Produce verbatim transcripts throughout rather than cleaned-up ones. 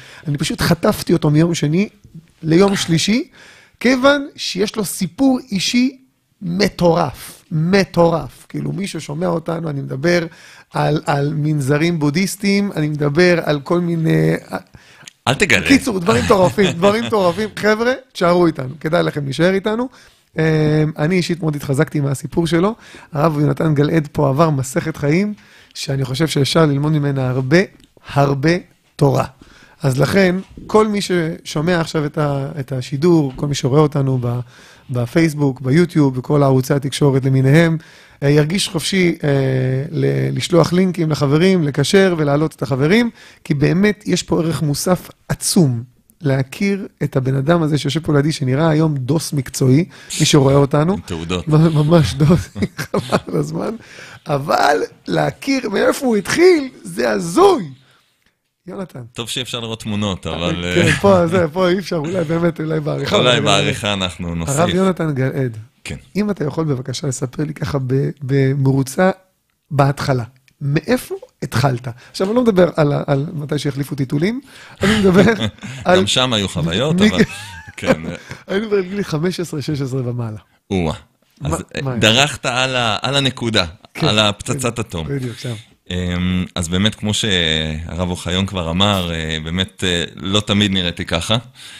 אני פשוט חטפתי אותו מיום שני ליום שלישי, כיוון שיש לו סיפור אישי מטורף, מטורף. כאילו מי ששומע אותנו, אני מדבר על, על מנזרים בודהיסטיים, אני מדבר על כל מיני... אל תגלה. קיצור, דברים טורפים, דברים טורפים. חבר'ה, תשארו איתנו, כדאי לכם להישאר איתנו. אני אישית מאוד התחזקתי מהסיפור שלו. הרב יונתן גלעד פה עבר מסכת חיים, שאני חושב שאפשר ללמוד ממנה הרבה, הרבה תורה. אז לכן, כל מי ששומע עכשיו את, ה, את השידור, כל מי שרואה אותנו ב, בפייסבוק, ביוטיוב, וכל הערוצי התקשורת למיניהם, ירגיש חופשי אה, ל- לשלוח לינקים לחברים, לקשר ולהעלות את החברים, כי באמת יש פה ערך מוסף עצום, להכיר את הבן אדם הזה שיושב פה לידי, שנראה היום דוס מקצועי, מי שרואה אותנו. תעודות. ממש דוס, חבל על הזמן, אבל להכיר מאיפה הוא התחיל, זה הזוי. יונתן. טוב שאפשר לראות תמונות, אבל... כן, פה, זה, פה אי אפשר, אולי באמת, אולי בעריכה. אולי בעריכה אנחנו נוסיף. הרב יונתן גלעד. כן. אם אתה יכול בבקשה לספר לי ככה במרוצה בהתחלה, מאיפה התחלת? עכשיו, אני לא מדבר על, על מתי שהחליפו טיטולים, אני מדבר על... גם שם היו חוויות, אבל... כן. אני מדבר על גילי חמש עשרה שש עשרה ומעלה. או-אה. אז דרכת על הנקודה, על הפצצת אטום. בדיוק, שם. אז באמת, כמו שהרב אוחיון כבר אמר, באמת לא תמיד נראיתי ככה,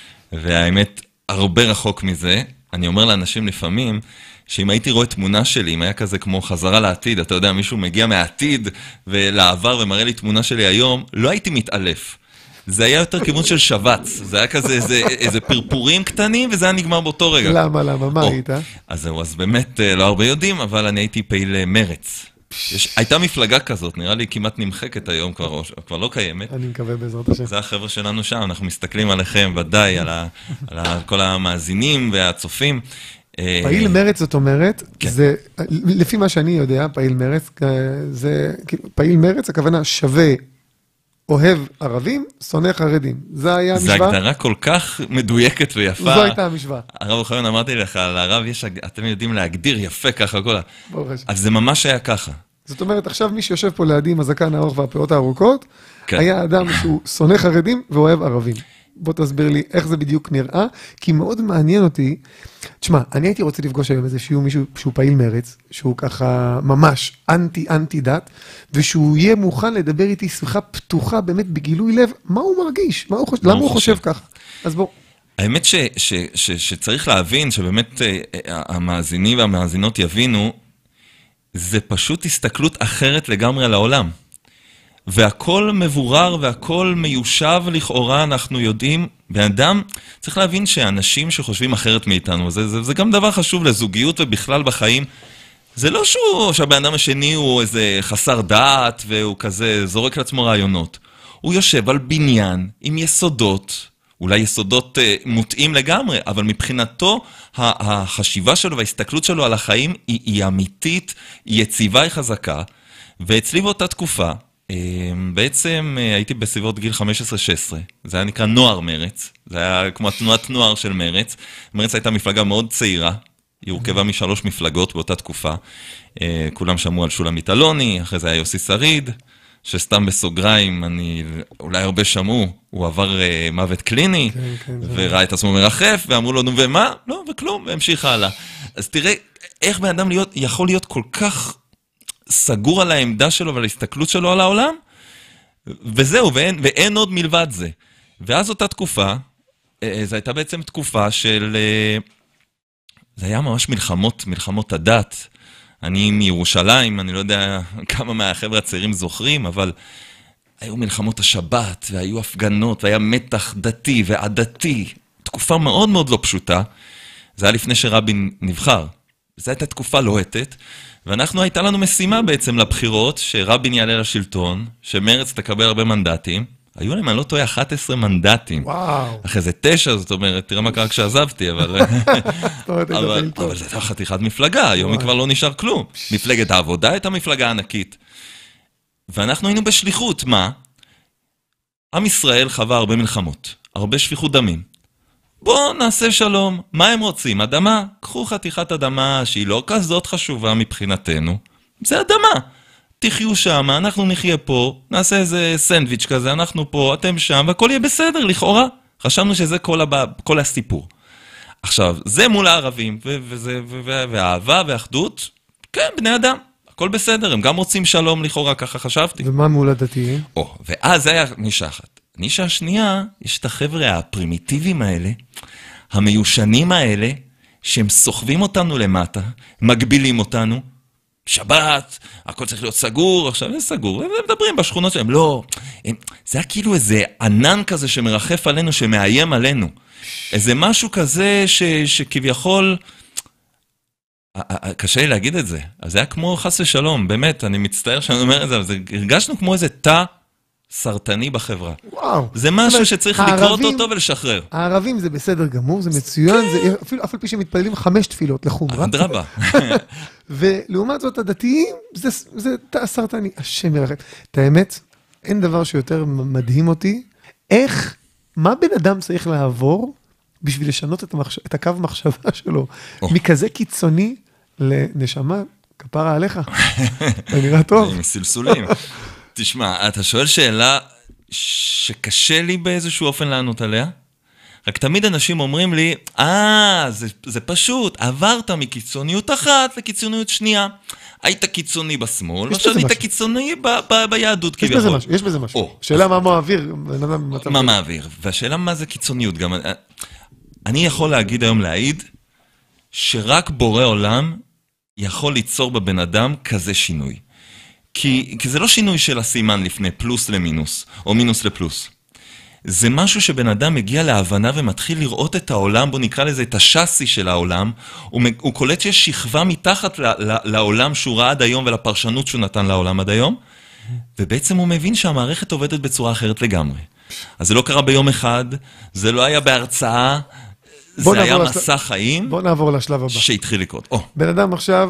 והאמת, הרבה רחוק מזה. אני אומר לאנשים לפעמים, שאם הייתי רואה תמונה שלי, אם היה כזה כמו חזרה לעתיד, אתה יודע, מישהו מגיע מהעתיד ולעבר ומראה לי תמונה שלי היום, לא הייתי מתעלף. זה היה יותר כיוון של שבץ, זה היה כזה איזה, איזה פרפורים קטנים, וזה היה נגמר באותו רגע. למה, למה, מה היית? אז זהו, אז באמת לא הרבה יודעים, אבל אני הייתי פעיל מרץ. יש, הייתה מפלגה כזאת, נראה לי כמעט נמחקת היום, כבר, כבר לא קיימת. אני מקווה בעזרת השם. זה החבר'ה שלנו שם, אנחנו מסתכלים עליכם ודאי, על, ה, על ה, כל המאזינים והצופים. פעיל מרץ זאת אומרת, כן. זה, לפי מה שאני יודע, פעיל מרץ, זה, פעיל מרץ, הכוונה שווה, אוהב ערבים, שונא חרדים. זה היה המשוואה. זו הגדרה כל כך מדויקת ויפה. זו הייתה המשוואה. הרב אוחיון, אמרתי לך, לרב יש, אתם יודעים להגדיר יפה ככה, כל ה... ברוך השם. אז זה ממש היה ככה. זאת אומרת, עכשיו מי שיושב פה לידי עם הזקן הארוך והפאות הארוכות, כן. היה אדם שהוא שונא חרדים ואוהב ערבים. בוא תסביר לי איך זה בדיוק נראה, כי מאוד מעניין אותי. תשמע, אני הייתי רוצה לפגוש היום איזה שיהיו מישהו שהוא פעיל מרץ, שהוא ככה ממש אנטי-אנטי דת, ושהוא יהיה מוכן לדבר איתי שיחה פתוחה, באמת בגילוי לב, מה הוא מרגיש, מה הוא חושב, למה הוא חושב ככה. אז בוא. האמת ש, ש, ש, שצריך להבין שבאמת המאזינים והמאזינות יבינו, זה פשוט הסתכלות אחרת לגמרי על העולם. והכל מבורר והכל מיושב לכאורה, אנחנו יודעים, באדם, צריך להבין שאנשים שחושבים אחרת מאיתנו, זה, זה, זה גם דבר חשוב לזוגיות ובכלל בחיים, זה לא שהוא, שהבן אדם השני הוא איזה חסר דעת והוא כזה זורק לעצמו רעיונות. הוא יושב על בניין עם יסודות, אולי יסודות אה, מוטעים לגמרי, אבל מבחינתו החשיבה שלו וההסתכלות שלו על החיים היא, היא אמיתית, היא יציבה, היא חזקה, ואצלי באותה תקופה, בעצם הייתי בסביבות גיל חמש עשרה שש עשרה, זה היה נקרא נוער מרץ, זה היה כמו תנועת נוער של מרץ, מרץ הייתה מפלגה מאוד צעירה, היא הורכבה משלוש מפלגות באותה תקופה, כולם שמעו על שולמית אלוני, אחרי זה היה יוסי שריד, שסתם בסוגריים, אני, אולי הרבה שמעו, הוא עבר מוות קליני, כן, כן, וראה את עצמו מרחף, ואמרו לו, נו ומה? לא, וכלום, והמשיך הלאה. אז תראה, איך בן אדם להיות, יכול להיות כל כך סגור על העמדה שלו ועל ההסתכלות שלו על העולם, וזהו, ואין, ואין עוד מלבד זה. ואז אותה תקופה, זו הייתה בעצם תקופה של, זה היה ממש מלחמות, מלחמות הדת. אני מירושלים, אני לא יודע כמה מהחבר'ה הצעירים זוכרים, אבל היו מלחמות השבת, והיו הפגנות, והיה מתח דתי ועדתי. תקופה מאוד מאוד לא פשוטה. זה היה לפני שרבין נבחר. זו הייתה תקופה לוהטת. ואנחנו, הייתה לנו משימה בעצם לבחירות, שרבין יעלה לשלטון, שמרץ תקבל הרבה מנדטים. היו להם, אני לא טועה, אחת עשרה מנדטים. וואו. אחרי זה תשע, זאת אומרת, תראה מה קרה כשעזבתי, אבל... אבל, אבל זה הייתה חתיכת מפלגה, היום היא כבר לא נשאר כלום. מפלגת העבודה הייתה מפלגה ענקית. ואנחנו היינו בשליחות, מה? עם ישראל חווה הרבה מלחמות, הרבה שפיכות דמים. בואו נעשה שלום. מה הם רוצים? אדמה? קחו חתיכת אדמה שהיא לא כזאת חשובה מבחינתנו. זה אדמה. תחיו שם, אנחנו נחיה פה, נעשה איזה סנדוויץ' כזה, אנחנו פה, אתם שם, והכל יהיה בסדר, לכאורה. חשבנו שזה כל, הבא, כל הסיפור. עכשיו, זה מול הערבים, ו- וזה, ו- ו- והאהבה ואחדות, כן, בני אדם, הכל בסדר, הם גם רוצים שלום לכאורה, ככה חשבתי. ומה מול הדתיים? או, ואז זה היה נישה אחת. נישה השנייה, יש את החבר'ה הפרימיטיביים האלה, המיושנים האלה, שהם סוחבים אותנו למטה, מגבילים אותנו, שבת, הכל צריך להיות סגור, עכשיו זה סגור, הם מדברים בשכונות שלהם, לא, הם, זה היה כאילו איזה ענן כזה שמרחף עלינו, שמאיים עלינו, איזה משהו כזה ש, שכביכול, קשה לי להגיד את זה, אז זה היה כמו חס ושלום, באמת, אני מצטער שאני אומר את זה, אבל הרגשנו כמו איזה תא סרטני בחברה. וואו. זה משהו שצריך לקרות אותו ולשחרר. הערבים זה בסדר גמור, זה מצוין, זה, אפילו, אפילו פי שמתפללים חמש תפילות לחומרה. אדרבה. ולעומת זאת הדתיים, זה, זה תא סרטני, השם ירחם. את האמת, אין דבר שיותר מדהים אותי, איך, מה בן אדם צריך לעבור בשביל לשנות את, המחש... את הקו מחשבה שלו, oh. מכזה קיצוני לנשמה, כפרה עליך. זה נראה טוב. עם סלסולים. תשמע, אתה שואל שאלה שקשה לי באיזשהו אופן לענות עליה, רק תמיד אנשים אומרים לי, אה, זה, זה פשוט, עברת מקיצוניות אחת לקיצוניות שנייה. היית קיצוני בשמאל, ועכשיו היית קיצוני ב, ב, ביהדות כביכול. יש בזה משהו, יש בזה משהו. Oh. שאלה מה מעביר. מה מעביר, והשאלה מה זה קיצוניות. גם, אני יכול להגיד היום להעיד, שרק בורא עולם יכול ליצור בבן אדם כזה שינוי. כי, כי זה לא שינוי של הסימן לפני פלוס למינוס, או מינוס לפלוס. זה משהו שבן אדם מגיע להבנה ומתחיל לראות את העולם, בוא נקרא לזה את השאסי של העולם, הוא, הוא קולט שיש שכבה מתחת ל, ל, לעולם שהוא ראה עד היום ולפרשנות שהוא נתן לעולם עד היום, ובעצם הוא מבין שהמערכת עובדת בצורה אחרת לגמרי. אז זה לא קרה ביום אחד, זה לא היה בהרצאה, זה היה מסע לשל... חיים. בוא נעבור לשלב הבא. שהתחיל לקרות. Oh. בן אדם עכשיו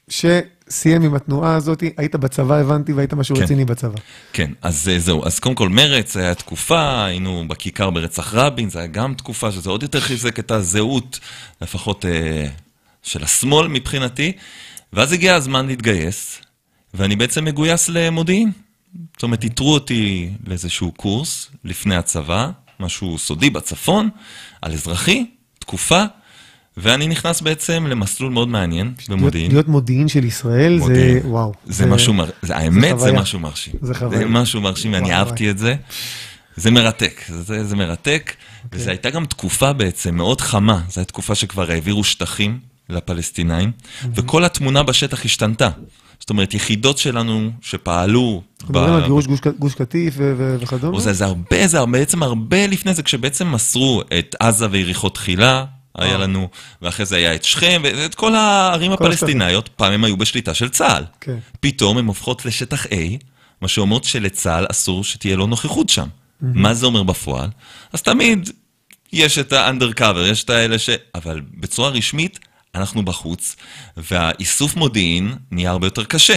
שסיים עם התנועה הזאת, היית בצבא, הבנתי, והיית משהו כן. רציני בצבא. כן, אז זהו. אז קודם כל מרץ, היה תקופה, היינו בכיכר ברצח רבין, זה היה גם תקופה שזה עוד יותר חיזק את הזהות, לפחות אה, של השמאל מבחינתי, ואז הגיע הזמן להתגייס, ואני בעצם מגויס למודיעין. זאת אומרת, התרו אותי לאיזשהו קורס לפני הצבא, משהו סודי בצפון, על אזרחי, תקופה, ואני נכנס בעצם למסלול מאוד מעניין במודיעין. להיות מודיעין של ישראל זה וואו. זה משהו, האמת זה משהו מרשים. זה חוויה. זה משהו מרשים, ואני אהבתי את זה. זה מרתק, זה מרתק. וזו הייתה גם תקופה בעצם מאוד חמה. זו הייתה תקופה שכבר העבירו שטחים לפלסטינאים, וכל התמונה בשטח השתנתה. זאת אומרת, יחידות שלנו שפעלו... אנחנו מדברים על גירוש גוש קטיף וכדומה? זה הרבה, זה בעצם הרבה לפני זה, כשבעצם מסרו את עזה ויריחו תחילה, היה לנו, ואחרי זה היה את שכם, ואת כל הערים הפלסטינאיות, פעם הם היו בשליטה של צה"ל. פתאום הם הופכות לשטח A, מה שאומרות שלצה"ל אסור שתהיה לו נוכחות שם. מה זה אומר בפועל? אז תמיד יש את האנדרקאבר, יש את האלה ש... אבל בצורה רשמית, אנחנו בחוץ, והאיסוף מודיעין נהיה הרבה יותר קשה.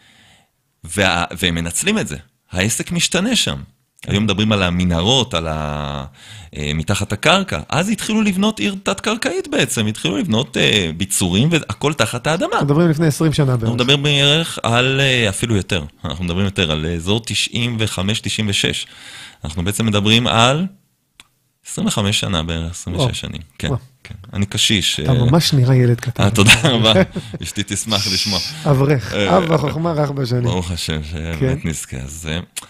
וה... והם מנצלים את זה. העסק משתנה שם. היום מדברים על המנהרות, על ה... מתחת הקרקע. אז התחילו לבנות עיר תת-קרקעית בעצם, התחילו לבנות ביצורים והכל תחת האדמה. אנחנו מדברים לפני עשרים שנה בערך. אנחנו מדברים בערך על, אפילו יותר, אנחנו מדברים יותר על אזור תשעים וחמש תשעים ושש. אנחנו בעצם מדברים על עשרים וחמש שנה בערך, עשרים ושש שנים. כן, כן. אני קשיש. אתה ממש נראה ילד קטן. תודה רבה, אשתי תשמח לשמוע. אברך, אב החוכמה רך בשנים. ברוך השם, שבאמת נזכה. אז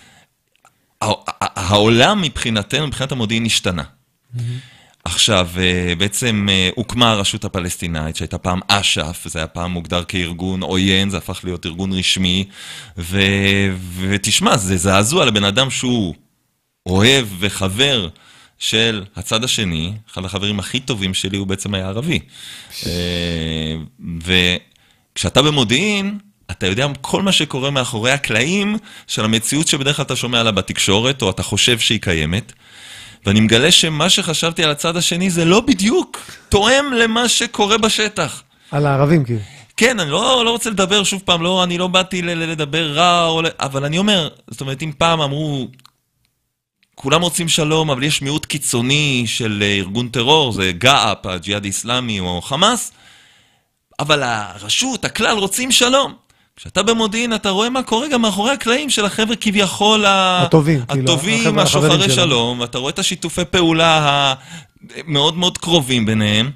העולם מבחינתנו, מבחינת המודיעין, השתנה. עכשיו, בעצם הוקמה הרשות הפלסטינאית, שהייתה פעם אש"ף, זה היה פעם מוגדר כארגון עוין, זה הפך להיות ארגון רשמי, ותשמע, זה זעזוע לבן אדם שהוא אוהב וחבר של הצד השני, אחד החברים הכי טובים שלי הוא בעצם היה ערבי. וכשאתה במודיעין, אתה יודע כל מה שקורה מאחורי הקלעים של המציאות שבדרך כלל אתה שומע עליה בתקשורת, או אתה חושב שהיא קיימת, ואני מגלה שמה שחשבתי על הצד השני זה לא בדיוק תואם למה שקורה בשטח. על הערבים כאילו. כן, אני לא, לא רוצה לדבר שוב פעם, לא, אני לא באתי לדבר רע, או, אבל אני אומר, זאת אומרת, אם פעם אמרו, כולם רוצים שלום, אבל יש מיעוט קיצוני של ארגון טרור, זה ג'אפ, הג'יהאד האסלאמי או חמאס, אבל הרשות, הכלל רוצים שלום. כשאתה במודיעין, אתה רואה מה קורה גם מאחורי הקלעים של החבר'ה כביכול הטובים, הטובים, השוחרי שלום, ואתה רואה את השיתופי פעולה המאוד מאוד קרובים ביניהם,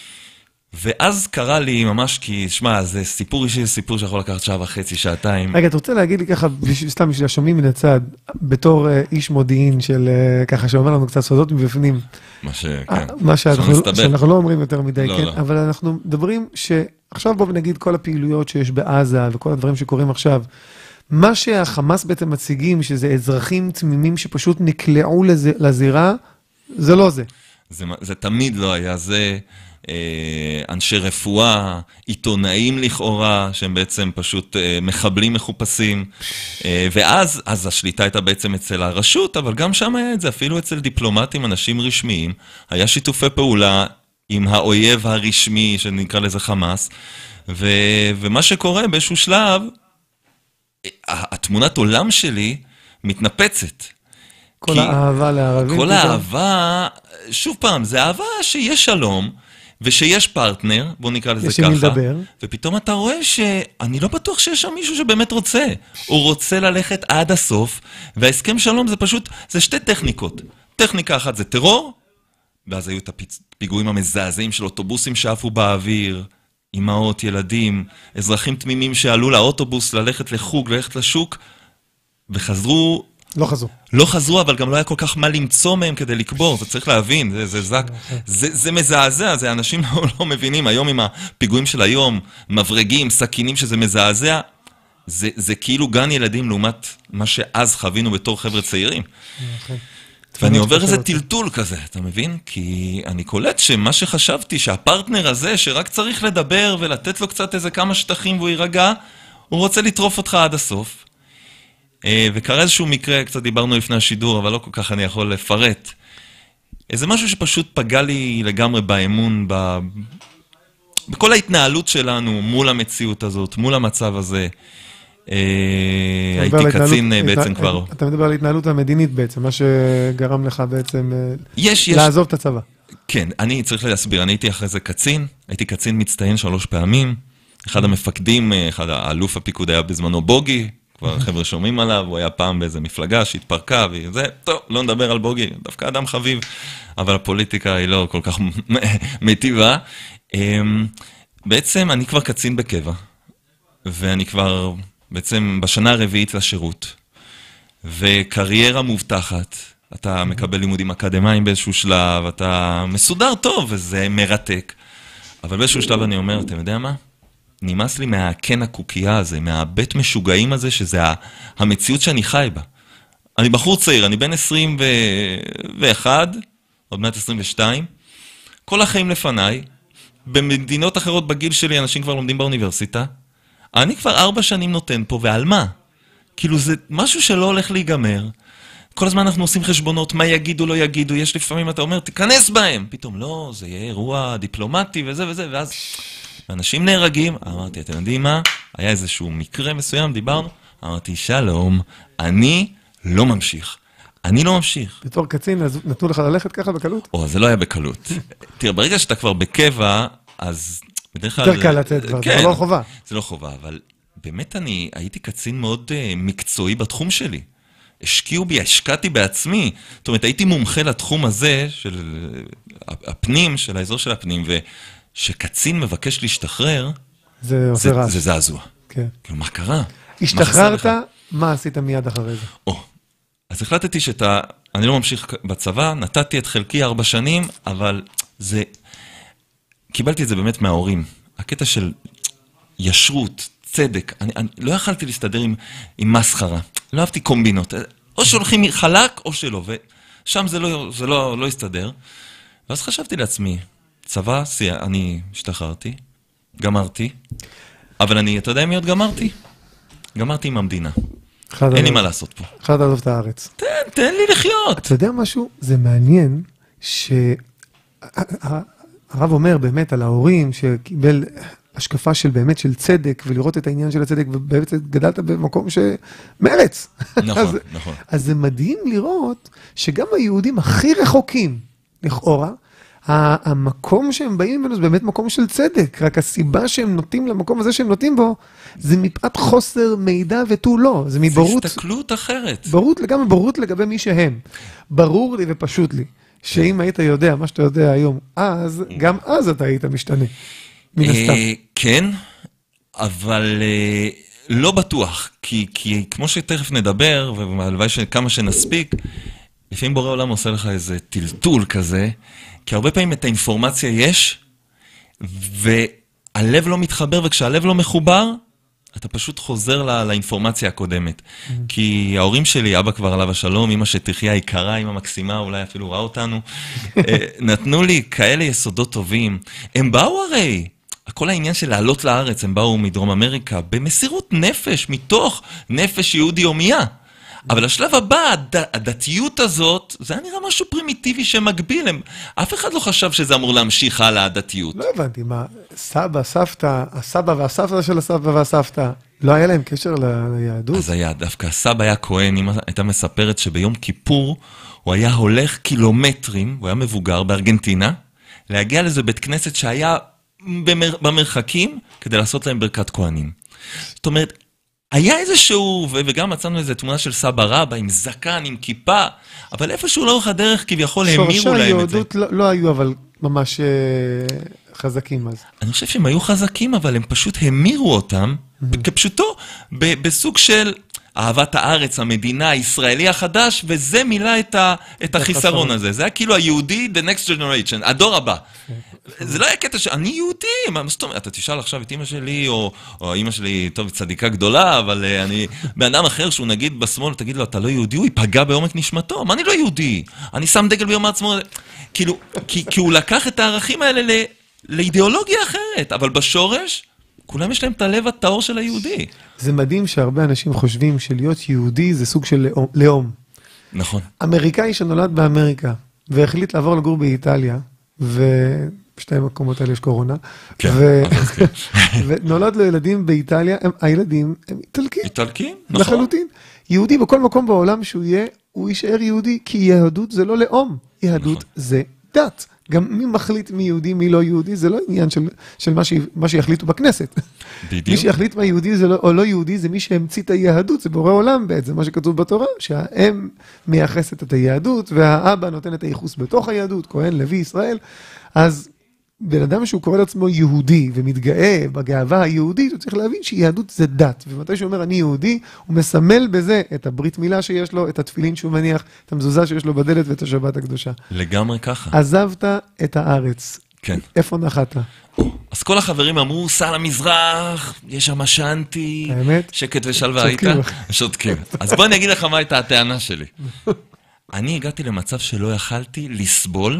ואז קרה לי ממש כי, שמע, זה סיפור אישי, זה סיפור שיכול לקחת שעה וחצי, שעתיים. רגע, אתה רוצה להגיד לי ככה, סתם בשביל השומעים מן הצד, בתור איש מודיעין של ככה שאומר לנו קצת סודות מבפנים. מה ש... כן. מה שאנחנו לא אומרים יותר מדי, כן, אבל אנחנו מדברים שעכשיו בואו נגיד כל הפעילויות שיש בעזה וכל הדברים שקורים עכשיו, מה שהחמאס בעצם מציגים, שזה אזרחים תמימים שפשוט נקלעו לזירה, זה לא זה. זה תמיד לא היה זה. אנשי רפואה, עיתונאים לכאורה, שהם בעצם פשוט מחבלים מחופשים, ואז אז השליטה הייתה בעצם אצל הרשות, אבל גם שם היה את זה, אפילו אצל דיפלומטים, אנשים רשמיים, היה שיתופי פעולה עם האויב הרשמי, שנקרא לזה חמאס, ו, ומה שקורה באיזשהו שלב, התמונת עולם שלי מתנפצת. כל האהבה לערבים. כל האהבה, שוב פעם, זה אהבה שיש שלום, ושיש פרטנר, בוא נקרא לזה ככה, מדבר. ופתאום אתה רואה שאני לא בטוח שיש שם מישהו שבאמת רוצה. הוא רוצה ללכת עד הסוף, וההסכם שלום זה פשוט, זה שתי טכניקות. טכניקה אחת זה טרור, ואז היו את הפיגועים המזעזעים של אוטובוסים שעפו באוויר, אמהות, ילדים, אזרחים תמימים שעלו לאוטובוס ללכת לחוג, ללכת לשוק, וחזרו... לא חזרו. לא חזרו, אבל גם לא היה כל כך מה למצוא מהם כדי לקבור, זה צריך להבין, זה, זה, זה, זה, זה מזעזע, זה אנשים לא, לא מבינים, היום עם הפיגועים של היום, מברגים, סכינים שזה מזעזע, זה, זה כאילו גן ילדים לעומת מה שאז חווינו בתור חבר'ה צעירים. ואני עובר איזה טלטול כזה, אתה מבין? כי אני קולט שמה שחשבתי, שהפרטנר הזה, שרק צריך לדבר ולתת לו קצת איזה כמה שטחים והוא יירגע, הוא רוצה לטרוף אותך עד הסוף. וקרה איזשהו מקרה, קצת דיברנו לפני השידור, אבל לא כל כך אני יכול לפרט. איזה משהו שפשוט פגע לי לגמרי באמון, ב... בכל ההתנהלות שלנו מול המציאות הזאת, מול המצב הזה. הייתי קצין בעצם כבר... אתה מדבר על התנהלות המדינית בעצם, מה שגרם לך בעצם יש, יש... לעזוב את הצבא. כן, אני צריך להסביר, אני הייתי אחרי זה קצין, הייתי קצין מצטיין שלוש פעמים, אחד המפקדים, אחד האלוף הפיקוד היה בזמנו בוגי, כבר חבר'ה שומעים עליו, הוא היה פעם באיזה מפלגה שהתפרקה, וזה, טוב, לא נדבר על בוגי, דווקא אדם חביב, אבל הפוליטיקה היא לא כל כך מטיבה. בעצם אני כבר קצין בקבע, ואני כבר בעצם בשנה הרביעית לשירות, וקריירה מובטחת, אתה מקבל לימודים אקדמיים באיזשהו שלב, אתה מסודר טוב, וזה מרתק. אבל באיזשהו שלב אני אומר, אתם יודע מה? נמאס לי מהקן הקוקייה הזה, מהבית משוגעים הזה, שזה המציאות שאני חי בה. אני בחור צעיר, אני בן עשרים ואחת, עוד מעט עשרים ושתיים, כל החיים לפניי, במדינות אחרות בגיל שלי, אנשים כבר לומדים באוניברסיטה, אני כבר ארבע שנים נותן פה, ועל מה? כאילו זה משהו שלא הולך להיגמר, כל הזמן אנחנו עושים חשבונות, מה יגידו, לא יגידו, יש לפעמים, אתה אומר, תיכנס בהם, פתאום, לא, זה יהיה אירוע דיפלומטי וזה וזה, ואז אנשים נהרגים, אמרתי, אתם יודעים מה? היה איזשהו מקרה מסוים, דיברנו, אמרתי, שלום, אני לא ממשיך. אני לא ממשיך. בתור קצין, אז נתנו לך ללכת ככה בקלות? או, זה לא היה בקלות. תראה, ברגע שאתה כבר בקבע, אז בדרך כלל... יותר קל לצאת כבר, זה לא חובה. זה לא חובה, אבל באמת אני הייתי קצין מאוד מקצועי בתחום שלי. השקיעו בי, השקעתי בעצמי. זאת אומרת, הייתי מומחה לתחום הזה, של הפנים, של האזור של הפנים, ושקצין מבקש להשתחרר, זה עושה רעש. זה זעזוע. כן. כאילו, מה קרה? השתחררת, מה עשית מיד אחרי זה? או, אז החלטתי שאתה, אני לא ממשיך בצבא, נתתי את חלקי ארבע שנים, אבל זה, קיבלתי את זה באמת מההורים. הקטע של ישרות, צדק, אני, אני לא יכלתי להסתדר עם, עם מסחרה, לא אהבתי קומבינות, או שהולכים חלק או שלא, ושם זה לא, זה לא, לא הסתדר. ואז חשבתי לעצמי, צבא, אני השתחררתי, גמרתי, אבל אני, אתה יודע מי עוד גמרתי? גמרתי עם המדינה. אין לי מה לעשות פה. אחד לעזוב את הארץ. תן, תן לי לחיות. אתה יודע משהו? זה מעניין שהרב אומר באמת על ההורים שקיבל השקפה של באמת של צדק, ולראות את העניין של הצדק, ובאמת גדלת במקום שמרץ. נכון, נכון. אז זה מדהים לראות שגם היהודים הכי רחוקים, לכאורה, המקום שהם באים ממנו זה באמת מקום של צדק, רק הסיבה שהם נוטים למקום הזה שהם נוטים בו, זה מפאת חוסר מידע ותו לא, זה מבורות... זה הסתכלות אחרת. בורות לגמרי, בורות לגבי מי שהם. ברור לי ופשוט לי, שאם היית יודע מה שאתה יודע היום, אז, גם אז אתה היית משתנה, מן הסתם. כן, אבל לא בטוח, כי כמו שתכף נדבר, והלוואי שכמה שנספיק, לפעמים בורא עולם עושה לך איזה טלטול כזה, כי הרבה פעמים את האינפורמציה יש, והלב לא מתחבר, וכשהלב לא מחובר, אתה פשוט חוזר לא, לאינפורמציה הקודמת. Mm-hmm. כי ההורים שלי, אבא כבר עליו השלום, אמא שתחיה יקרה, אמא מקסימה, אולי אפילו ראה אותנו, נתנו לי כאלה יסודות טובים. הם באו הרי, כל העניין של לעלות לארץ, הם באו מדרום אמריקה, במסירות נפש, מתוך נפש יהודי הומייה. אבל השלב הבא, הד... הדתיות הזאת, זה היה נראה משהו פרימיטיבי שמגביל. הם... אף אחד לא חשב שזה אמור להמשיך הלאה, הדתיות. לא הבנתי, מה, סבא, סבתא, הסבא והסבתא של הסבא והסבתא, לא היה להם קשר ל... ליהדות? אז היה, דווקא הסבא היה כהן, אמא הייתה מספרת שביום כיפור, הוא היה הולך קילומטרים, הוא היה מבוגר בארגנטינה, להגיע לזה בית כנסת שהיה במר... במרחקים, כדי לעשות להם ברכת כהנים. זאת אומרת, היה איזשהו, וגם מצאנו איזו תמונה של סבא רבא, עם זקן, עם כיפה, אבל איפשהו לאורך הדרך כביכול האמירו להם את זה. שורשי היהדות לא, לא היו אבל ממש uh, חזקים אז. אני חושב שהם היו חזקים, אבל הם פשוט המירו אותם, mm-hmm. כפשוטו, ב- בסוג של אהבת הארץ, המדינה, הישראלי החדש, וזה מילא את, ה- את החיסרון הזה. זה היה כאילו היהודי, the next generation, הדור הבא. זה לא היה קטע שאני יהודי, מה זאת אומרת? אתה תשאל עכשיו את אמא שלי, או, או אמא שלי, טוב, צדיקה גדולה, אבל uh, אני, באדם אחר שהוא נגיד בשמאל, תגיד לו, אתה לא יהודי, הוא ייפגע בעומק נשמתו. מה אני לא יהודי? אני שם דגל ביום העצמאות. כאילו, כי, כי הוא לקח את הערכים האלה ל, לאידיאולוגיה אחרת, אבל בשורש, כולם יש להם את הלב הטהור של היהודי. זה מדהים שהרבה אנשים חושבים שלהיות יהודי זה סוג של לאום. נכון. אמריקאי שנולד באמריקה, והחליט לעבור לגור באיטליה, ובשתי המקומות האלה יש קורונה, כן, ו... ונולד לו ילדים באיטליה, הם, הילדים הם איטלקים. איטלקים, נכון. לחלוטין. יהודי בכל מקום בעולם שהוא יהיה, הוא יישאר יהודי, כי יהדות זה לא לאום, יהדות נכון. זה דת. גם מי מחליט מי יהודי, מי לא יהודי, זה לא עניין של, של מה, ש, מה שיחליטו בכנסת. בדיוק. מי שיחליט מה יהודי זה לא, או לא יהודי, זה מי שהמציא את היהדות, זה בורא עולם בעצם, מה שכתוב בתורה, שהאם מייחסת את היהדות, והאבא נותן את הייחוס בתוך היהדות, כהן, לוי, ישראל. אז בן אדם שהוא קורא לעצמו יהודי, ומתגאה בגאווה היהודית, הוא צריך להבין שיהדות זה דת. ומתי שהוא אומר אני יהודי, הוא מסמל בזה את הברית מילה שיש לו, את התפילין שהוא מניח, את המזוזה שיש לו בדלת ואת השבת הקדושה. לגמרי ככה. עזבת את הארץ. כן. איפה נחת? אז כל החברים אמרו, סע למזרח, יש שם שנתי, האמת? שקט ושלווה הייתה. שותקים. אז בוא אני אגיד לך מה הייתה הטענה שלי. אני הגעתי למצב שלא יכלתי לסבול,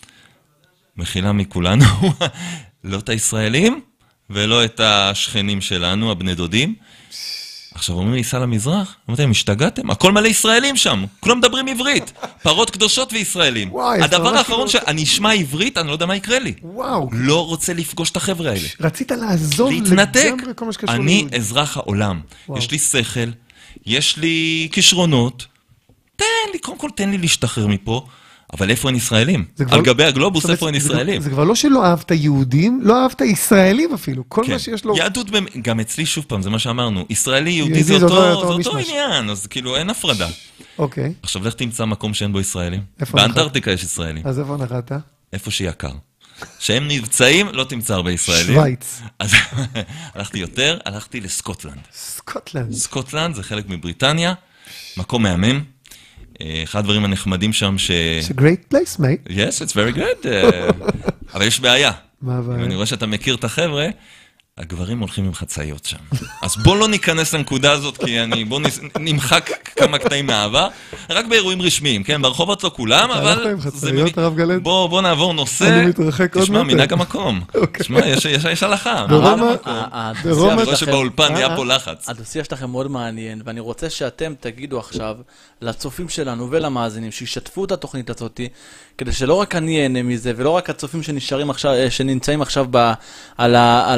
מחילה מכולנו, לא את הישראלים ולא את השכנים שלנו, הבני דודים. עכשיו אומרים לי, סע למזרח, אמרתי, הם השתגעתם? הכל מלא ישראלים שם, כולם מדברים עברית, פרות קדושות וישראלים. הדבר האחרון שאני אשמע עברית, אני לא יודע מה יקרה לי. לא רוצה לפגוש את החבר'ה האלה. רצית לעזוב להתנתק. אני אזרח העולם. יש לי שכל, יש לי כישרונות. תן לי, קודם כל תן לי להשתחרר מפה. אבל איפה אין ישראלים? על גבי הגלובוס, איפה אין ישראלים? זה כבר לא שלא אהבת יהודים, לא אהבת ישראלים אפילו. כל מה שיש לו... יהדות, גם אצלי שוב פעם, זה מה שאמרנו. ישראלי, יהודי, זה אותו עניין, אז כאילו אין הפרדה. אוקיי. עכשיו לך תמצא מקום שאין בו ישראלים. באנטארקטיקה יש ישראלים. אז איפה נחת? איפה שיקר. שהם נבצעים, לא תמצא הרבה ישראלים. שוויץ. אז הלכתי יותר, הלכתי לסקוטלנד. סקוטלנד. סקוטלנד זה חלק מבריטניה, מקום מהמם. אחד הדברים הנחמדים שם ש... It's a great place, mate. Yes, it's very good. אבל יש בעיה. מה הבעיה? אני רואה שאתה מכיר את החבר'ה, הגברים הולכים עם חצאיות שם. אז בוא לא ניכנס לנקודה הזאת, כי אני... בוא נמחק כמה קטעים מהעבר. רק באירועים רשמיים, כן? ברחובות לא כולם, אבל... אתה הלכת עם חצאיות, הרב גלעד? בוא נעבור נושא... אני מתרחק עוד תשמע, מנהג המקום. תשמע, יש הלכה. ברומא... אני רואה שבאולפן נהיה פה לחץ. הדוסייה שלכם מאוד מעניין, ואני רוצה שאתם תגידו עכשיו לצופים שלנו ולמאזינים, שישתפו את התוכנית הזאת, כדי שלא רק אני אהנה מזה, ולא רק הצופים שנשארים עכשיו, שנמצאים עכשיו ב, על, ה, על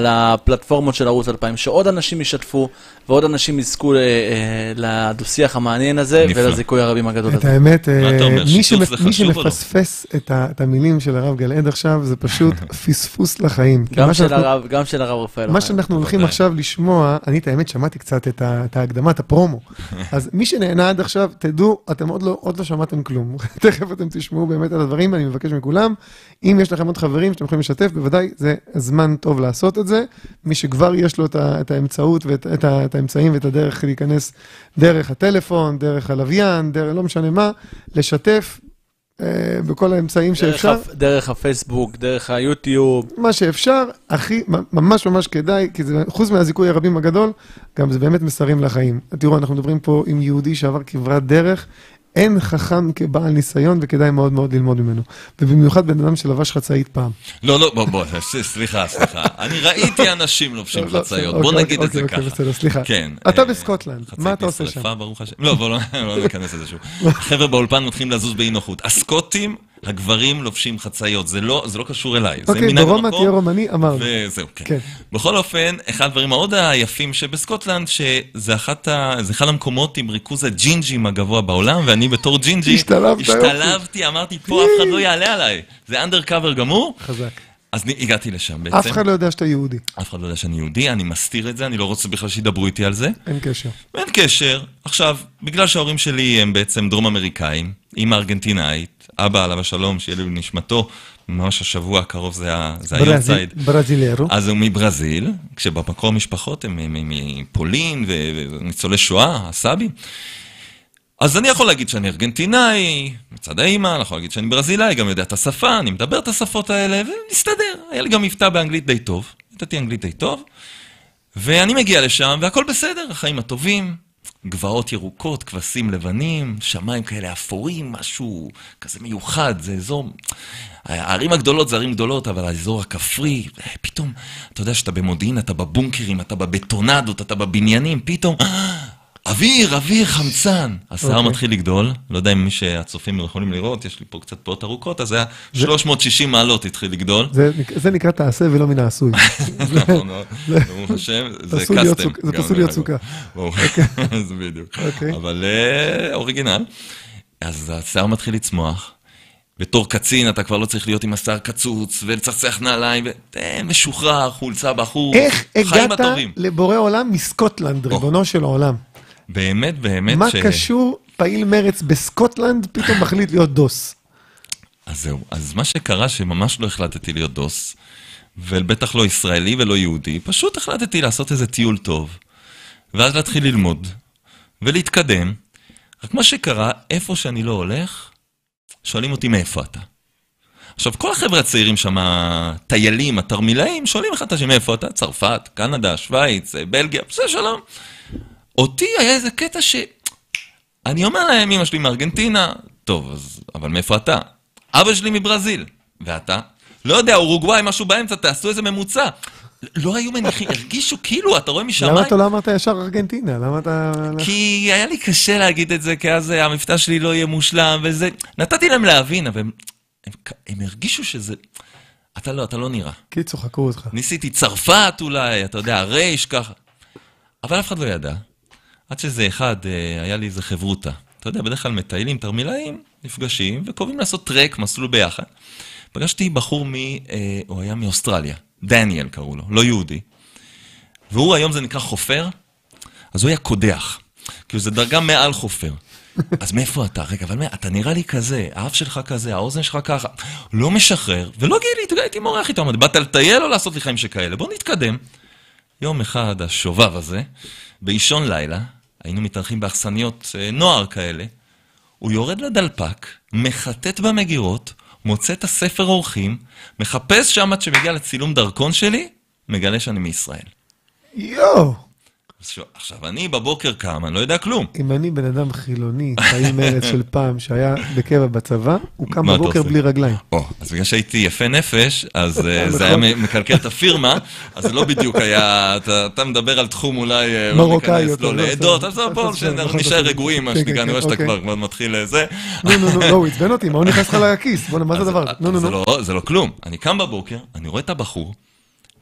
בפלטפורמות של ערוץ אלפיים, שעוד אנשים ישתפו, ועוד אנשים יזכו לדו-שיח המעניין הזה, ולזיכוי הרבים הגדול הזה. את האמת, מי שמפספס את המילים של הרב גלעד עכשיו, זה פשוט פספוס לחיים. גם של הרב רפאל. מה שאנחנו הולכים עכשיו לשמוע, אני את האמת שמעתי קצת את ההקדמה, את הפרומו. אז מי שנהנה עד עכשיו, תדעו, אתם עוד לא שמעתם כלום. תכף אתם תשמעו באמת על הדברים, אני מבקש מכולם. אם יש לכם עוד חברים שאתם יכולים לשתף, בוודאי זה זמן טוב לעשות את זה. מי שכבר יש לו את האמצעות ואת האמצעים ואת הדרך להיכנס דרך הטלפון, דרך הלוויין, דרך לא משנה מה, לשתף בכל האמצעים שאפשר. דרך הפייסבוק, דרך היוטיוב. מה שאפשר, הכי, ממש ממש כדאי, כי זה חוץ מהזיכוי הרבים הגדול, גם זה באמת מסרים לחיים. תראו, אנחנו מדברים פה עם יהודי שעבר כברת דרך, אין חכם כבעל ניסיון, וכדאי מאוד מאוד ללמוד ממנו. ובמיוחד בן אדם שלבש חצאית פעם. לא, לא, בוא, בוא, סליחה, סליחה. אני ראיתי אנשים לובשים חצאיות, בוא נגיד את זה ככה. אוקיי, בסדר, סליחה. אתה בסקוטלנד, מה אתה עושה שם? לא, בוא, לא ניכנס לזה שוב. חבר'ה באולפן מתחילים לזוז באי נוחות. הסקוטים, הגברים לובשים חצאיות, זה לא קשור אליי. אוקיי, ברומא תהיה רומני, אמרנו. וזהו, כן. בכל אופן, אחד הדברים מאוד היפים שבסקוטלנד, שזה אחד המקומות עם ריכוז הג'ינג'ים הגבוה בעולם, ואני בתור ג'ינג'י השתלבתי, אמרתי, פה אף אחד לא יעלה עליי. זה אנדרקאבר גמור. חזק. אז הגעתי לשם בעצם. אף אחד לא יודע שאתה יהודי. אף אחד לא יודע שאני יהודי, אני מסתיר את זה, אני לא רוצה בכלל שידברו איתי על זה. אין קשר. אין קשר. עכשיו, בגלל שההורים שלי הם בעצם דרום אמריקאים, אמא ארגנטינאית, אבא עליו השלום, שיהיה לי נשמתו, ממש השבוע הקרוב זה היורצייד. ברזילרו. אז הוא מברזיל, כשבמקור המשפחות הם מפולין וניצולי שואה, הסבים. אז אני יכול להגיד שאני ארגנטינאי, מצד האמא, אני יכול להגיד שאני ברזילאי, גם יודע את השפה, אני מדבר את השפות האלה, ונסתדר. היה לי גם מבטא באנגלית די טוב, ידעתי אנגלית די טוב, ואני מגיע לשם, והכל בסדר, החיים הטובים, גבעות ירוקות, כבשים לבנים, שמיים כאלה אפורים, משהו כזה מיוחד, זה אזור... הערים הגדולות זה ערים גדולות, אבל האזור הכפרי, פתאום, אתה יודע שאתה במודיעין, אתה בבונקרים, אתה בבטונדות, אתה בבניינים, פתאום... אוויר, אוויר, חמצן. השיער מתחיל לגדול, לא יודע אם מי שהצופים יכולים לראות, יש לי פה קצת פעות ארוכות, אז זה היה שלוש מאות ושישים מעלות התחיל לגדול. זה נקרא תעשה ולא מן העשוי. נכון, ברוך השם, זה קסטם. זה פסול להיות סוכה. זה בדיוק. אבל אוריגינל. אז השיער מתחיל לצמוח. בתור קצין אתה כבר לא צריך להיות עם השיער קצוץ, ולצחצח נעליים, משוחרר, חולצה בחור, חיים הטובים. איך הגעת לבורא עולם מסקוטלנד, ריבונו של העולם? באמת, באמת. מה קשור פעיל מרץ בסקוטלנד, פתאום מחליט להיות דוס? אז זהו, אז מה שקרה שממש לא החלטתי להיות דוס, ובטח לא ישראלי ולא יהודי, פשוט החלטתי לעשות איזה טיול טוב, ואז להתחיל ללמוד, ולהתקדם. רק מה שקרה, איפה שאני לא הולך, שואלים אותי מאיפה אתה. עכשיו, כל החבר'ה הצעירים שם, טיילים, התרמילאים, שואלים אחד את השם מאיפה אתה, צרפת, קנדה, שוויץ, בלגיה, בסדר שלום. אותי היה איזה קטע ש... אני אומר להם, אמא שלי מארגנטינה, טוב, אז... אבל מאיפה אתה? אבא שלי מברזיל, ואתה? לא יודע, אורוגוואי, משהו באמצע, תעשו איזה ממוצע. לא היו מניחים, הרגישו כאילו, אתה רואה משמיים. למה אתה לא אמרת ישר ארגנטינה? למה אתה... כי היה לי קשה להגיד את זה, כי אז המבטא שלי לא יהיה מושלם, וזה... נתתי להם להבין, אבל הם, הם, הם הרגישו שזה... אתה לא, אתה לא נראה. כי צוחקו אותך. ניסיתי צרפת אולי, אתה יודע, רייש ככה. אבל אף אחד לא ידע. עד שזה אחד, היה לי איזה חברותה. אתה יודע, בדרך כלל מטיילים, תרמילאים, נפגשים, וקובעים לעשות טרק, מסלול ביחד. פגשתי בחור מ... הוא היה מאוסטרליה. דניאל קראו לו, לא יהודי. והוא היום זה נקרא חופר, אז הוא היה קודח. כאילו זה דרגה מעל חופר. אז מאיפה אתה? רגע, אבל מה, אתה נראה לי כזה, האף שלך כזה, האוזן שלך ככה. לא משחרר, ולא גילי, תגיד, הייתי מורח איתו, באת לטייל או לעשות לי חיים שכאלה? בוא נתקדם. יום אחד, השובב הזה, באישון לילה, היינו מתארחים באכסניות נוער כאלה, הוא יורד לדלפק, מחטט במגירות, מוצא את הספר אורחים, מחפש שם עד שמגיע לצילום דרכון שלי, מגלה שאני מישראל. יואו! עכשיו, אני בבוקר קם, אני לא יודע כלום. אם אני בן אדם חילוני, פעיל מרץ של פעם, שהיה בקבע בצבא, הוא קם בבוקר בלי רגליים. או, אז בגלל שהייתי יפה נפש, אז זה היה מקלקל את הפירמה, אז זה לא בדיוק היה, אתה מדבר על תחום אולי, מרוקאי, לא לעדות, אז בואו, נשאר רגועים, מה שנקרא, אני רואה שאתה כבר מתחיל לזה. נו, נו, נו, לא, הוא עצבן אותי, מה הוא נכנס לך לכיס? בוא, מה זה הדבר? נו, נו, נו. זה לא כלום. אני קם בבוקר, אני רואה את הבחור,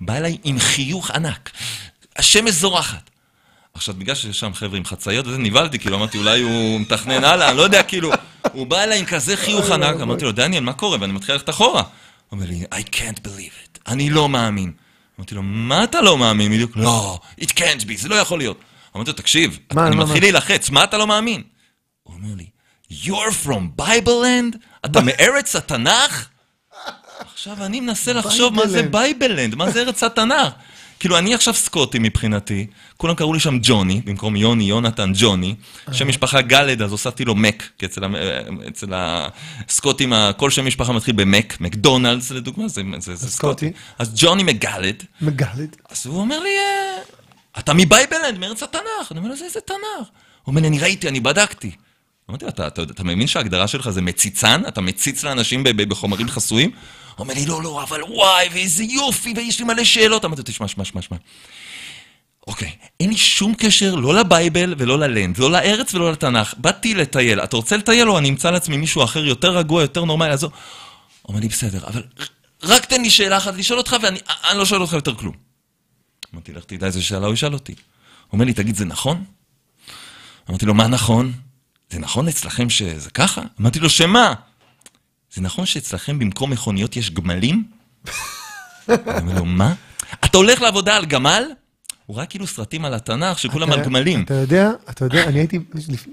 בא אליי עם חיוך ענק, השמש זורחת. עכשיו, בגלל שיש שם חבר'ה עם חצאיות, וזה נבלתי, כאילו, אמרתי, אולי הוא מתכנן הלאה, אני לא יודע, כאילו, הוא בא אליי עם כזה חיוך ענק, אמרתי לו, דניאל, מה קורה? ואני מתחיל ללכת אחורה. הוא אומר לי, I can't believe it, אני לא מאמין. אמרתי לו, מה אתה לא מאמין? בדיוק, לא, it can't be, זה לא יכול להיות. אמרתי לו, תקשיב, אני מתחיל להילחץ, מה אתה לא מאמין? הוא אומר לי, you're from Bible land? אתה מארץ התנ"ך? עכשיו אני מנסה לחשוב מה זה בייבלנד, מה זה ארץ התנ"ך. כאילו, אני עכשיו סקוטי מבחינתי, כולם קראו לי שם ג'וני, במקום יוני, יונתן, ג'וני, שם משפחה גלד, אז הוספתי לו מק, כי אצל, אצל הסקוטים, כל שם משפחה מתחיל במק, מקדונלדס לדוגמה, זה, זה, זה סקוטי. אז ג'וני מגלד. מגלד. אז הוא אומר לי, אתה מבייבלנד, מארץ התנ"ך. אני אומר לו, זה איזה תנ"ך? הוא אומר לי, אני ראיתי, אני בדקתי. אמרתי, אתה, אתה, אתה מבין שההגדרה שלך זה מציצן? אתה מציץ לאנשים בחומרים חסויים? הוא אומר לי, לא, לא, אבל וואי, ואיזה יופי, ויש לי מלא שאלות. אמרתי, תשמע, שמע, שמע, שמע. אוקיי, אין לי שום קשר, לא לבייבל ולא ללנד, לא לארץ ולא לתנ"ך. באתי לטייל. אתה רוצה לטייל או אני אמצא לעצמי מישהו אחר יותר רגוע, יותר נורמלי? אז הוא אומר לי, בסדר, אבל רק תן לי שאלה אחת לשאול אותך, ואני אני לא שואל אותך יותר כלום. אמרתי, לך תדע איזה שאלה הוא ישאל אותי. הוא אומר לי, תגיד, זה נכון? אמרתי לו, מה נכון? זה נכון אצלכם שזה ככה? אמרתי לו, שמה? זה נכון שאצלכם במקום מכוניות יש גמלים? אני אומר לו, מה? אתה הולך לעבודה על גמל? הוא ראה כאילו סרטים על התנ"ך שכולם על גמלים. אתה יודע, אתה יודע, אני הייתי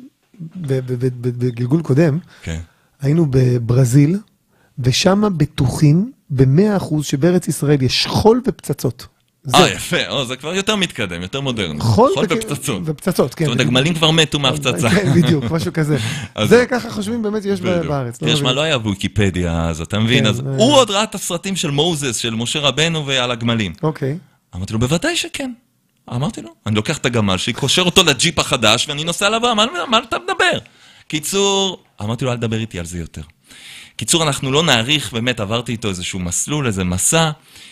בגלגול קודם, היינו בברזיל, ושם בטוחים במאה אחוז שבארץ ישראל יש חול ופצצות. אה, יפה, זה כבר יותר מתקדם, יותר מודרני. חול ופצצות. ופצצות, כן. זאת אומרת, הגמלים כבר מתו מהפצצה. כן, בדיוק, משהו כזה. זה ככה חושבים באמת יש בארץ. תראה, מה לא היה בוויקיפדיה, אז אתה מבין, אז הוא עוד ראה את הסרטים של מוזס, של משה רבנו ועל הגמלים. אוקיי. אמרתי לו, בוודאי שכן. אמרתי לו, אני לוקח את הגמל, שיקושר אותו לג'יפ החדש, ואני נוסע לבא, מה אתה מדבר? קיצור, אמרתי לו, אל תדבר איתי על זה יותר. קיצור, אנחנו לא נעריך, באמת עברתי איתו איזשהו מסלול, איזה מסע,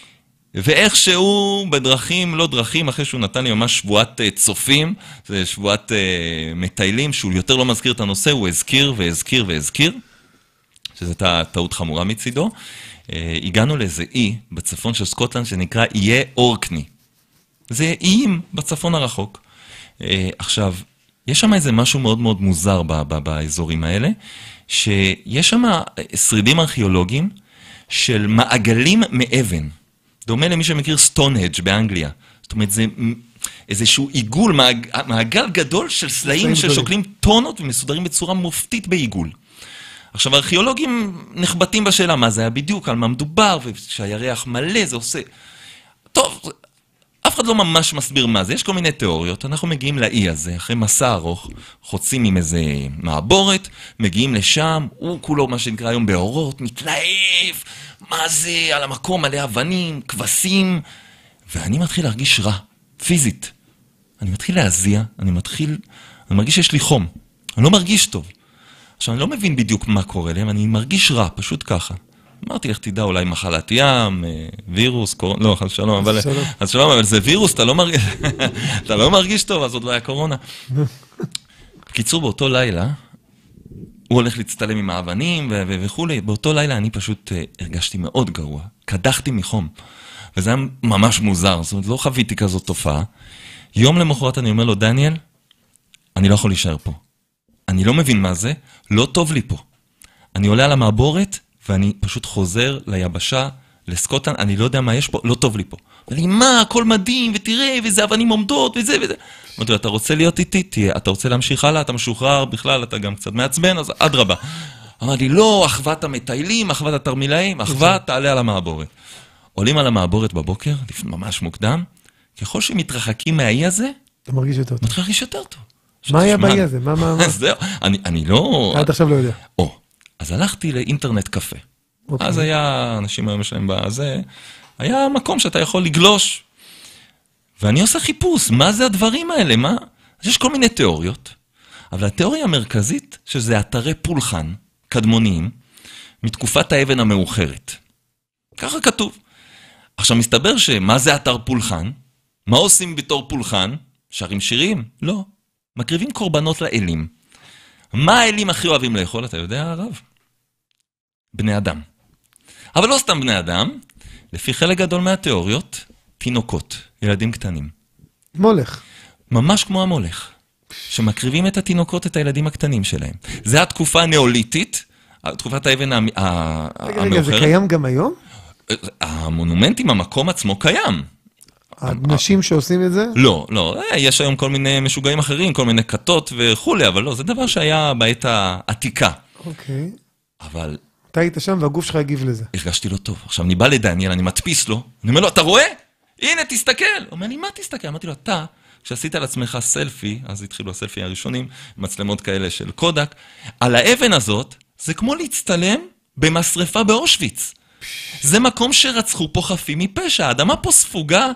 ואיכשהו בדרכים, לא דרכים, אחרי שהוא נתן לי ממש שבועת צופים, זה שבועת מטיילים, שהוא יותר לא מזכיר את הנושא, הוא הזכיר והזכיר והזכיר, שזו טעות חמורה מצידו. הגענו לאיזה אי בצפון של סקוטלנד שנקרא איי אורקני. זה איים בצפון הרחוק. עכשיו, יש שם איזה משהו מאוד מאוד מוזר באזורים האלה, שיש שם שרידים ארכיאולוגיים של מעגלים מאבן. דומה למי שמכיר סטונהג' באנגליה. זאת אומרת, זה איזשהו עיגול, מעג, מעגל גדול של סלעים ששוקלים טונות ומסודרים בצורה מופתית בעיגול. עכשיו, הארכיאולוגים נחבטים בשאלה מה זה היה בדיוק, על מה מדובר, ושהירח מלא, זה עושה... טוב, אף אחד לא ממש מסביר מה זה, יש כל מיני תיאוריות, אנחנו מגיעים לאי הזה, אחרי מסע ארוך, חוצים עם איזה מעבורת, מגיעים לשם, הוא כולו מה שנקרא היום באורות, מתלהב, מה זה, על המקום מלא אבנים, כבשים, ואני מתחיל להרגיש רע, פיזית. אני מתחיל להזיע, אני מתחיל, אני מרגיש שיש לי חום, אני לא מרגיש טוב. עכשיו, אני לא מבין בדיוק מה קורה להם, אני מרגיש רע, פשוט ככה. אמרתי, איך תדע, אולי מחלת ים, וירוס, קורונה, לא, חס שלום, אבל, אז שלום, אבל זה וירוס, אתה לא מרגיש, אתה לא מרגיש טוב, אז עוד לא היה קורונה. בקיצור, באותו לילה, הוא הולך להצטלם עם האבנים וכו', באותו לילה אני פשוט הרגשתי מאוד גרוע, קדחתי מחום, וזה היה ממש מוזר, זאת אומרת, לא חוויתי כזאת תופעה. יום למחרת אני אומר לו, דניאל, אני לא יכול להישאר פה. אני לא מבין מה זה, לא טוב לי פה. אני עולה על המעבורת, ואני פשוט חוזר ליבשה, לסקוטלנד, אני לא יודע מה יש פה, לא טוב לי פה. ואני, מה, הכל מדהים, ותראה, וזה אבנים עומדות, וזה וזה. אמרתי לו, אתה רוצה להיות איתי? תהיה, אתה רוצה להמשיך הלאה, אתה משוחרר, בכלל, אתה גם קצת מעצבן, אז עד רבה. אמר לי, לא, אחוות המטיילים, אחוות התרמילאים, אחוות, תעלה על המעבורת. עולים על המעבורת בבוקר, ממש מוקדם, ככל שמתרחקים מהאי הזה, אתה מרגיש יותר טוב. מתחיל להרגיש יותר טוב. מה היה באי הזה? מה, מה, מה? זהו, אני, אני לא... עד עכשיו לא יודע. או, אז הלכתי לאינטרנט קפה. אז היה, אנשים היום שלהם בזה, היה מקום שאתה יכול לגלוש. ואני עושה חיפוש, מה זה הדברים האלה? מה? אז יש כל מיני תיאוריות, אבל התיאוריה המרכזית, שזה אתרי פולחן, קדמוניים, מתקופת האבן המאוחרת. ככה כתוב. עכשיו מסתבר שמה זה אתר פולחן? מה עושים בתור פולחן? שרים שירים? לא. מקריבים קורבנות לאלים. מה האלים הכי אוהבים לאכול? אתה יודע, הרב? בני אדם. אבל לא סתם בני אדם, לפי חלק גדול מהתיאוריות, תינוקות, ילדים קטנים. מולך. ממש כמו המולך, שמקריבים את התינוקות, את הילדים הקטנים שלהם. זה התקופה הנאוליתית, תקופת האבן המאוחרת. רגע, רגע, זה קיים גם היום? המונומנטים, המקום עצמו קיים. האנשים שעושים את זה? לא, לא, יש היום כל מיני משוגעים אחרים, כל מיני כתות וכולי, אבל לא, זה דבר שהיה בעת העתיקה. אוקיי. אבל... אתה היית שם והגוף שלך הגיב לזה. הרגשתי לא טוב. עכשיו אני בא לדניאל, אני מדפיס לו, אני אומר לו, אתה רואה? הנה, תסתכל. הוא אומר לי, מה תסתכל? אמרתי לו, אתה, כשעשית על עצמך סלפי, אז התחילו הסלפי הראשונים, מצלמות כאלה של קודק, על האבן הזאת, זה כמו להצטלם במשרפה באושוויץ. זה מקום שרצחו פה חפים מפשע, האדמה פה ספוגה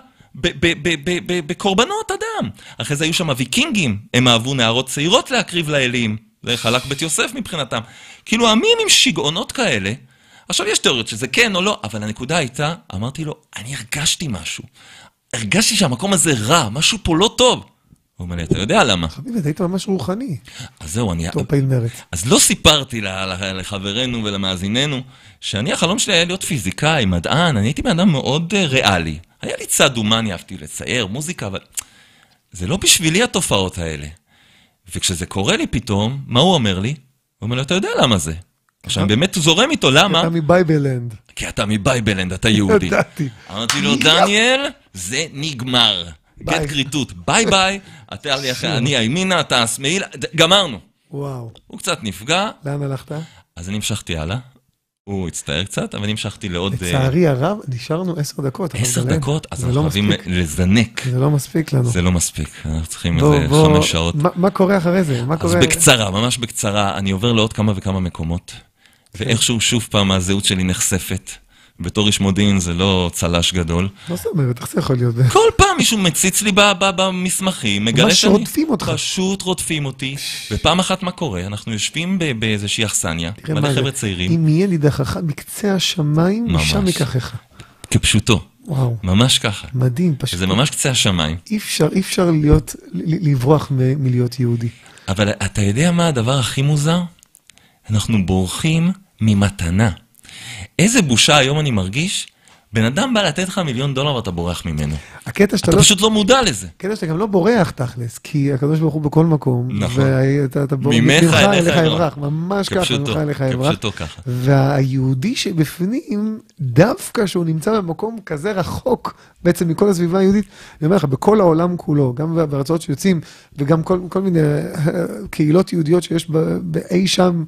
בקורבנות אדם. אחרי זה היו שם ויקינגים, הם אהבו נערות צעירות להקריב לאלים, זה חלק בית יוסף מבחינתם. כאילו, עמים עם שיגעונות כאלה, עכשיו יש תיאוריות שזה כן או לא, אבל הנקודה הייתה, אמרתי לו, אני הרגשתי משהו. הרגשתי שהמקום הזה רע, משהו פה לא טוב. הוא אומר לי, אתה יודע למה? חביבי, אתה היית ממש רוחני. אז זהו, אני... טוב, פעיל מרץ. אז לא סיפרתי לחברינו ולמאזיננו, שאני, החלום שלי היה להיות פיזיקאי, מדען, אני הייתי באדם מאוד ריאלי. היה לי צד הומני, אהבתי לצייר, מוזיקה, אבל... זה לא בשבילי התופעות האלה. וכשזה קורה לי פתאום, מה הוא אומר לי? הוא אומר לי, אתה יודע למה זה? עכשיו, אני באמת זורם איתו, למה? אתה מבייבלנד. כי אתה מבייבלנד, אתה יהודי. ידעתי. אמרתי לו, דניאל, זה נגמר. גט כריתות, ביי ביי, אני הימינה, אתה השמאל, גמרנו. וואו. הוא קצת נפגע. לאן הלכת? אז אני המשכתי הלאה. הוא הצטער קצת, אבל אני המשכתי לעוד... לצערי הרב, נשארנו עשר דקות. עשר דקות? אז אנחנו חייבים לזנק. זה לא מספיק לנו. זה לא מספיק. אנחנו צריכים איזה חמש שעות. מה קורה אחרי זה? אז בקצרה, ממש בקצרה, אני עובר לעוד כמה וכמה מקומות, ואיכשהו שוב פעם הזהות שלי נחשפת. בתור איש מודיעין זה לא צלש גדול. לא זאת אומרת, איך זה יכול להיות? כל פעם מישהו מציץ לי במסמכים, מגלה שאני... ממש רודפים אותך. פשוט רודפים אותי. ופעם אחת מה קורה? אנחנו יושבים באיזושהי אכסניה, מלא חבר'ה צעירים. אם יהיה לי דרכך מקצה השמיים, משם ייקחך. כפשוטו. וואו. ממש ככה. מדהים, פשוט. זה ממש קצה השמיים. אי אפשר, אי אפשר להיות, לברוח מלהיות יהודי. אבל אתה יודע מה הדבר הכי מוזר? אנחנו בורחים ממתנה. איזה בושה היום אני מרגיש, בן אדם בא לתת לך מיליון דולר ואתה בורח ממנו. הקטע שאתה אתה לא... פשוט לא מודע לזה. הקטע שאתה גם לא בורח תכלס, כי הקדוש ברוך הוא בכל מקום. נכון. ואתה בורח, ממך אליך אברח, ממש ככה, ממך אליך אברח. כפשוטו ככה. והיהודי שבפנים, דווקא שהוא נמצא במקום כזה רחוק, בעצם מכל הסביבה היהודית, אני אומר לך, בכל העולם כולו, גם בארצות שיוצאים, וגם כל, כל מיני קהילות יהודיות שיש באי שם,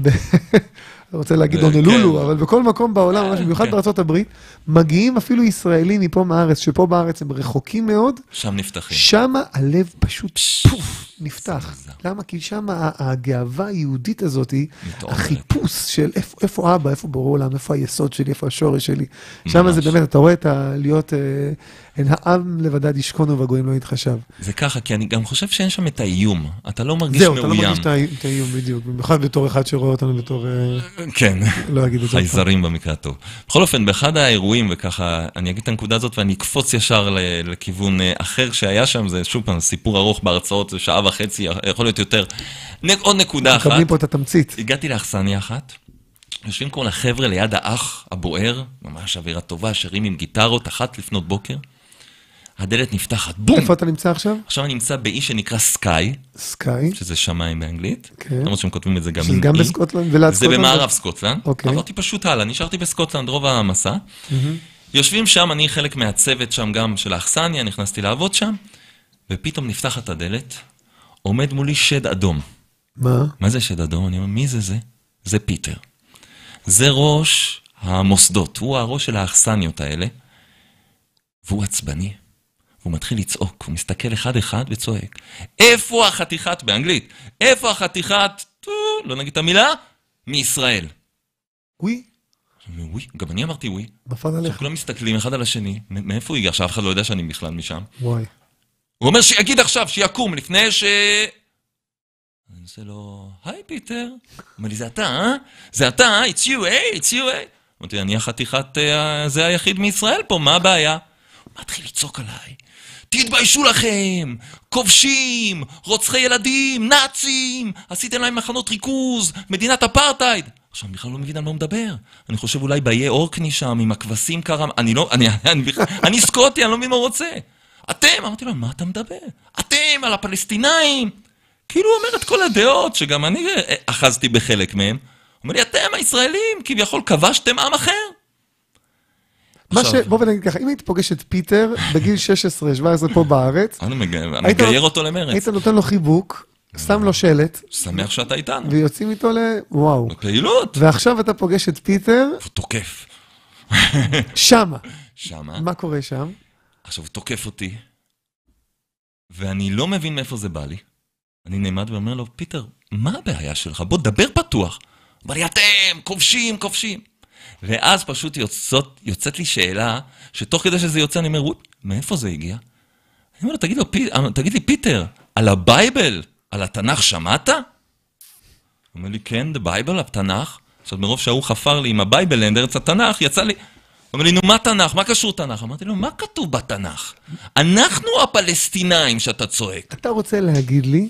אני רוצה להגיד אונלולו, אבל בכל מקום בעולם, במיוחד בארצות הברית, מגיעים אפילו ישראלים מפה מארץ, שפה בארץ הם רחוקים מאוד. שם נפתחים. שם הלב פשוט פוף, נפתח. למה? כי שם הגאווה היהודית הזאת, החיפוש של איפה אבא, איפה בורא עולם, איפה היסוד שלי, איפה השורש שלי. שם זה באמת, אתה רואה את להיות, אין העם לבדד ישכון ובגויים לא יתחשב. זה ככה, כי אני גם חושב שאין שם את האיום. אתה לא מרגיש מאוים. זהו, אתה לא מרגיש את האיום בדיוק. במיוחד בתור אחד שרואה אותנו בתור... כן, לא אגיד את זה. חייזרים במקרה הטוב. בכל אופן, באחד האירועים, וככה, אני אגיד את הנקודה הזאת, ואני אקפוץ ישר לכיוון אחר שהיה שם, זה שוב פעם, סיפור ארוך בהרצאות, זה שעה וחצי, יכול להיות יותר. עוד נקודה אחת. מקבלים פה את התמצית. הגעתי לאכסניה אחת, יושבים כל החבר'ה ליד האח הבוער, ממש אווירה טובה, שרים עם גיטרות, אחת לפנות בוקר. הדלת נפתחת, בום! איפה אתה נמצא עכשיו? עכשיו אני נמצא באי שנקרא סקאי. סקאי. שזה שמיים באנגלית. כן. למרות שהם כותבים את זה גם עם אי. זה גם בסקוטלנד ולעד סקוטלנד? זה במערב סקוטלנד. אוקיי. עברתי פשוט הלאה, נשארתי בסקוטלנד רוב המסע. יושבים שם, אני חלק מהצוות שם גם של האכסניה, נכנסתי לעבוד שם, ופתאום נפתחת הדלת, עומד מולי שד אדום. מה? מה זה שד אדום? אני אומר, מי זה זה? זה פיטר. זה ראש המוסדות, הוא הראש של האכסניות האלה, והוא עצבני. הוא מתחיל לצעוק, הוא מסתכל אחד אחד וצועק. איפה החתיכת, באנגלית, איפה החתיכת, לא נגיד את המילה, מישראל. ווי? ווי, גם אני אמרתי ווי. נפל עליך. כולם מסתכלים אחד על השני, מאיפה הוא הגיע? עכשיו אף אחד לא יודע שאני בכלל משם. וואי. הוא אומר שיגיד עכשיו, שיקום, לפני ש... אני עושה לו, היי פיטר. הוא אומר לי, זה אתה, אה? זה אתה, אה? It's you, eh? It's you, eh? אמרתי, אני החתיכת, זה היחיד מישראל פה, מה הבעיה? הוא מתחיל לצעוק עליי. תתביישו לכם, כובשים, רוצחי ילדים, נאצים, עשיתם להם מחנות ריכוז, מדינת אפרטייד. עכשיו, אני בכלל לא מבין על מה הוא מדבר. אני חושב אולי באיי אורקני שם, עם הכבשים קרם, אני לא, אני, אני, אני סקוטי, אני לא מבין מה הוא רוצה. אתם, אמרתי לו, מה אתה מדבר? אתם, על הפלסטינאים. כאילו הוא אומר את כל הדעות, שגם אני אחזתי בחלק מהם. הוא אומר לי, אתם הישראלים, כביכול כבשתם עם אחר. מה ש... בוא ונגיד ככה, אם היית פוגש את פיטר בגיל שש עשרה שבע עשרה פה בארץ, אני מגייר אותו למרץ. היית נותן לו חיבוק, שם לו שלט. שמח שאתה איתנו. ויוצאים איתו ל... וואו. בפעילות. ועכשיו אתה פוגש את פיטר. הוא תוקף. שמה. שמה. מה קורה שם? עכשיו הוא תוקף אותי, ואני לא מבין מאיפה זה בא לי. אני נעמד ואומר לו, פיטר, מה הבעיה שלך? בוא, דבר פתוח. הוא אומר לי, אתם, כובשים, כובשים. ואז פשוט יוצאת, יוצאת לי שאלה, שתוך כדי שזה יוצא, אני אומר, מאיפה זה הגיע? אני אומר לו, תגיד, לו, פי, תגיד לי, פיטר, על הבייבל, על התנ"ך שמעת? הוא אומר לי, כן, the Bible, התנ"ך. עכשיו, מרוב שההוא חפר לי עם הבייבלנד, ארץ התנ"ך, יצא לי... הוא אומר לי, נו, מה תנ"ך? מה קשור תנ"ך? אמרתי לו, מה כתוב בתנ"ך? אנחנו הפלסטינאים שאתה צועק. אתה רוצה להגיד לי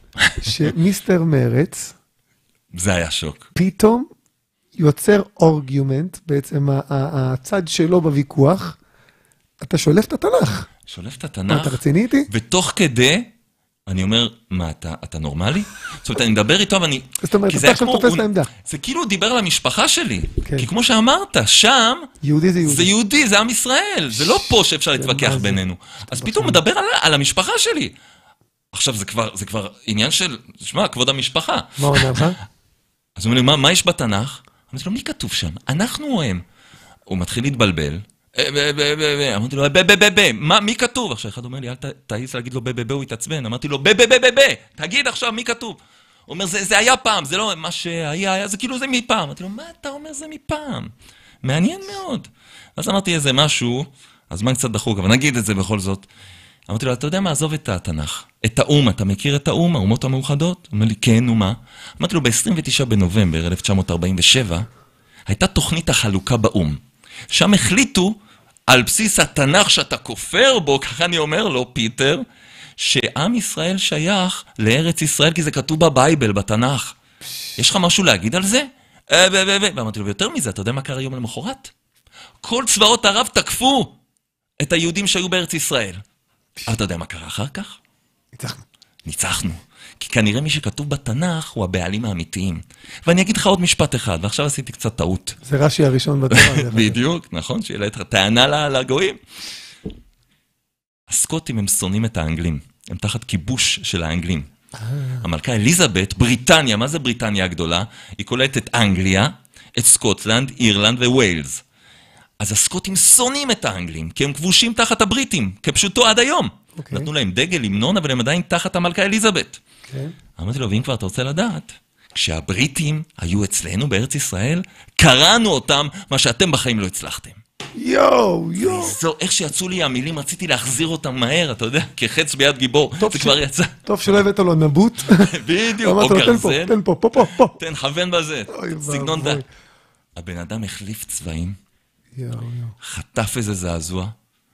שמיסטר מרץ... זה היה שוק. פתאום יוצר אורגיומנט, בעצם הצד שלו בוויכוח, אתה שולף את התנ"ך. שולף את התנ"ך. אתה רציני איתי? ותוך כדי, אני אומר, מה, אתה, אתה נורמלי? זאת אומרת, אני מדבר איתו, ואני... זאת אומרת, אתה עכשיו תופס את העמדה. זה כאילו הוא דיבר על המשפחה שלי. כי כמו שאמרת, שם... יהודי זה יהודי. זה יהודי, זה עם ישראל. זה לא פה שאפשר להתווכח בינינו. אז פתאום הוא מדבר על המשפחה שלי. עכשיו, זה כבר עניין של... תשמע, כבוד המשפחה. מה הוא אומר לך? אז הוא אומר לי, מה, מה יש בתנ"ך? אמרתי לו, מי כתוב שם? אנחנו או הם? הוא מתחיל להתבלבל. אמרתי לו, ב, ב, ב, ב, מה, מי כתוב? עכשיו אחד אומר לי, אל תעיס להגיד לו ב, ב, ב, הוא יתעצבן. אמרתי לו, ב, ב, ב, ב, ב, תגיד עכשיו מי כתוב. הוא אומר, זה, זה היה פעם, זה לא מה שהיה, היה, זה כאילו זה מפעם. אמרתי לו, מה אתה אומר זה מפעם? מעניין מאוד. אז אמרתי איזה משהו, הזמן קצת דחוק, אבל נגיד את זה בכל זאת. אמרתי לו, אתה יודע מה, עזוב את התנ"ך. את האום, אתה מכיר את האום, האומות המאוחדות? הוא אומר לי, כן, נו מה? אמרתי לו, ב-עשרים ותשעה בנובמבר אלף תשע מאות ארבעים ושבע, הייתה תוכנית החלוקה באום. שם החליטו, על בסיס התנ"ך שאתה כופר בו, ככה אני אומר לו, פיטר, שעם ישראל שייך לארץ ישראל, כי זה כתוב בבייבל, בתנ"ך. יש לך משהו להגיד על זה? ואמרתי לו, ויותר מזה, אתה יודע מה קרה יום למחרת? כל צבאות ערב תקפו את היהודים שהיו בארץ ישראל. אתה יודע מה קרה אחר כך? ניצחנו. ניצחנו. כי כנראה מי שכתוב בתנ"ך הוא הבעלים האמיתיים. ואני אגיד לך עוד משפט אחד, ועכשיו עשיתי קצת טעות. זה רש"י הראשון בתורה. בדיוק, נכון, שיהיה לה את הטענה לגויים. הסקוטים הם שונאים את האנגלים. הם תחת כיבוש של האנגלים. המלכה אליזבת, בריטניה, מה זה בריטניה הגדולה? היא כוללת את אנגליה, את סקוטלנד, אירלנד וווילס. אז הסקוטים שונאים את האנגלים, כי הם כבושים תחת הבריטים, כפשוטו עד היום. Okay. נתנו להם דגל, המנון, אבל הם עדיין תחת המלכה אליזבת. Okay. אמרתי לו, ואם כבר אתה רוצה לדעת, כשהבריטים היו אצלנו בארץ ישראל, קראנו אותם מה שאתם בחיים לא הצלחתם. יואו, יואו. זו, איך שיצאו לי המילים, רציתי להחזיר אותם מהר, אתה יודע, כחץ ביד גיבור, זה ש... כבר יצא. טוב שלא הבאת לו נבוט. בדיוק, או גרזן. תן פה, פה, פה, פה. תן, כוון בזה, סגנון דה. הבן אדם החליף צבעים, יואו, יואו. חטף איזה זעזוע,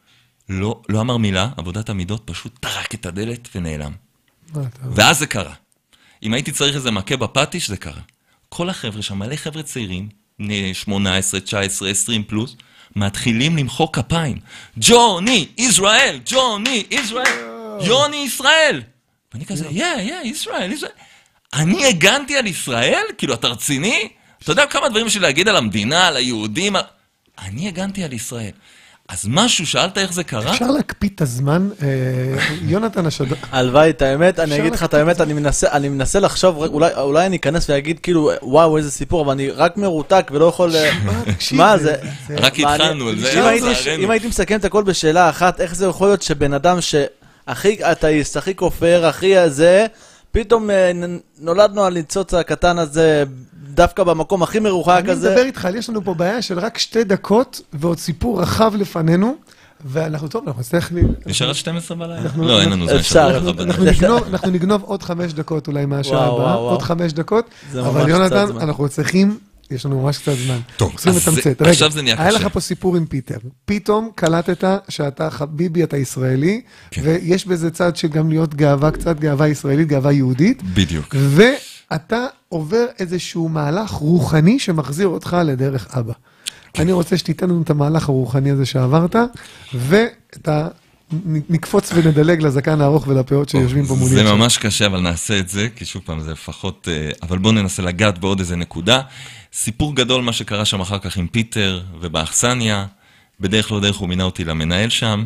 לא, לא אמר מילה, עבודת המידות, פשוט טרק את הדלת ונעלם. ואז זה קרה. אם הייתי צריך איזה מכה בפטיש, זה קרה. כל החבר'ה שם, מלא חבר'ה צעירים, שמונה עשרה, תשע עשרה, עשרים פלוס, מתחילים למחוא כפיים. ג'וני, ישראל, ג'וני, ישראל, יוני, ישראל. ואני כזה, יא, יא, ישראל, ישראל. אני הגנתי על ישראל? כאילו, אתה רציני? אתה יודע כמה דברים שלי להגיד על המדינה, על היהודים? אני הגנתי על ישראל. אז משהו, שאלת איך זה קרה? אפשר להקפיא את הזמן, יונתן השדור. הלוואי, את האמת, אני אגיד לך את האמת, אני מנסה לחשוב, אולי אני אכנס ואגיד כאילו, וואו, איזה סיפור, אבל אני רק מרותק ולא יכול... מה זה? רק התחלנו על זה. אם הייתי מסכם את הכל בשאלה אחת, איך זה יכול להיות שבן אדם שהכי אתאיסט, הכי כופר, הכי הזה, פתאום נולדנו על ניצוץ הקטן הזה, דווקא במקום הכי מרוחק הזה. אני מדבר איתך, יש לנו פה בעיה של רק שתי דקות, ועוד סיפור רחב לפנינו, ואנחנו טוב, אנחנו נצטרך... נשאר עד שתים עשרה בלילה? לא, אין לנו זמן. אפשר. אנחנו נגנוב עוד חמש דקות אולי מהשעה הבאה, עוד חמש דקות, אבל יונתן, אנחנו צריכים, יש לנו ממש קצת זמן. טוב, עכשיו זה נהיה קשה. היה לך פה סיפור עם פיטר. פתאום קלטת שאתה חביבי, אתה ישראלי, ויש בזה צד שגם להיות גאווה, קצת גאווה ישראלית, גאווה יהודית. בדיוק. ואתה עובר איזשהו מהלך רוחני שמחזיר אותך לדרך אבא. אני רוצה שתיתן לנו את המהלך הרוחני הזה שעברת, ואת ה... נקפוץ ונדלג לזקן הארוך ולפאות שיושבים פה מולי. זה ממש קשה, אבל נעשה את זה, כי שוב פעם זה לפחות... אבל בואו ננסה לגעת בעוד איזה נקודה. סיפור גדול מה שקרה שם אחר כך עם פיטר ובאכסניה, בדרך לא דרך הוא מינה אותי למנהל שם.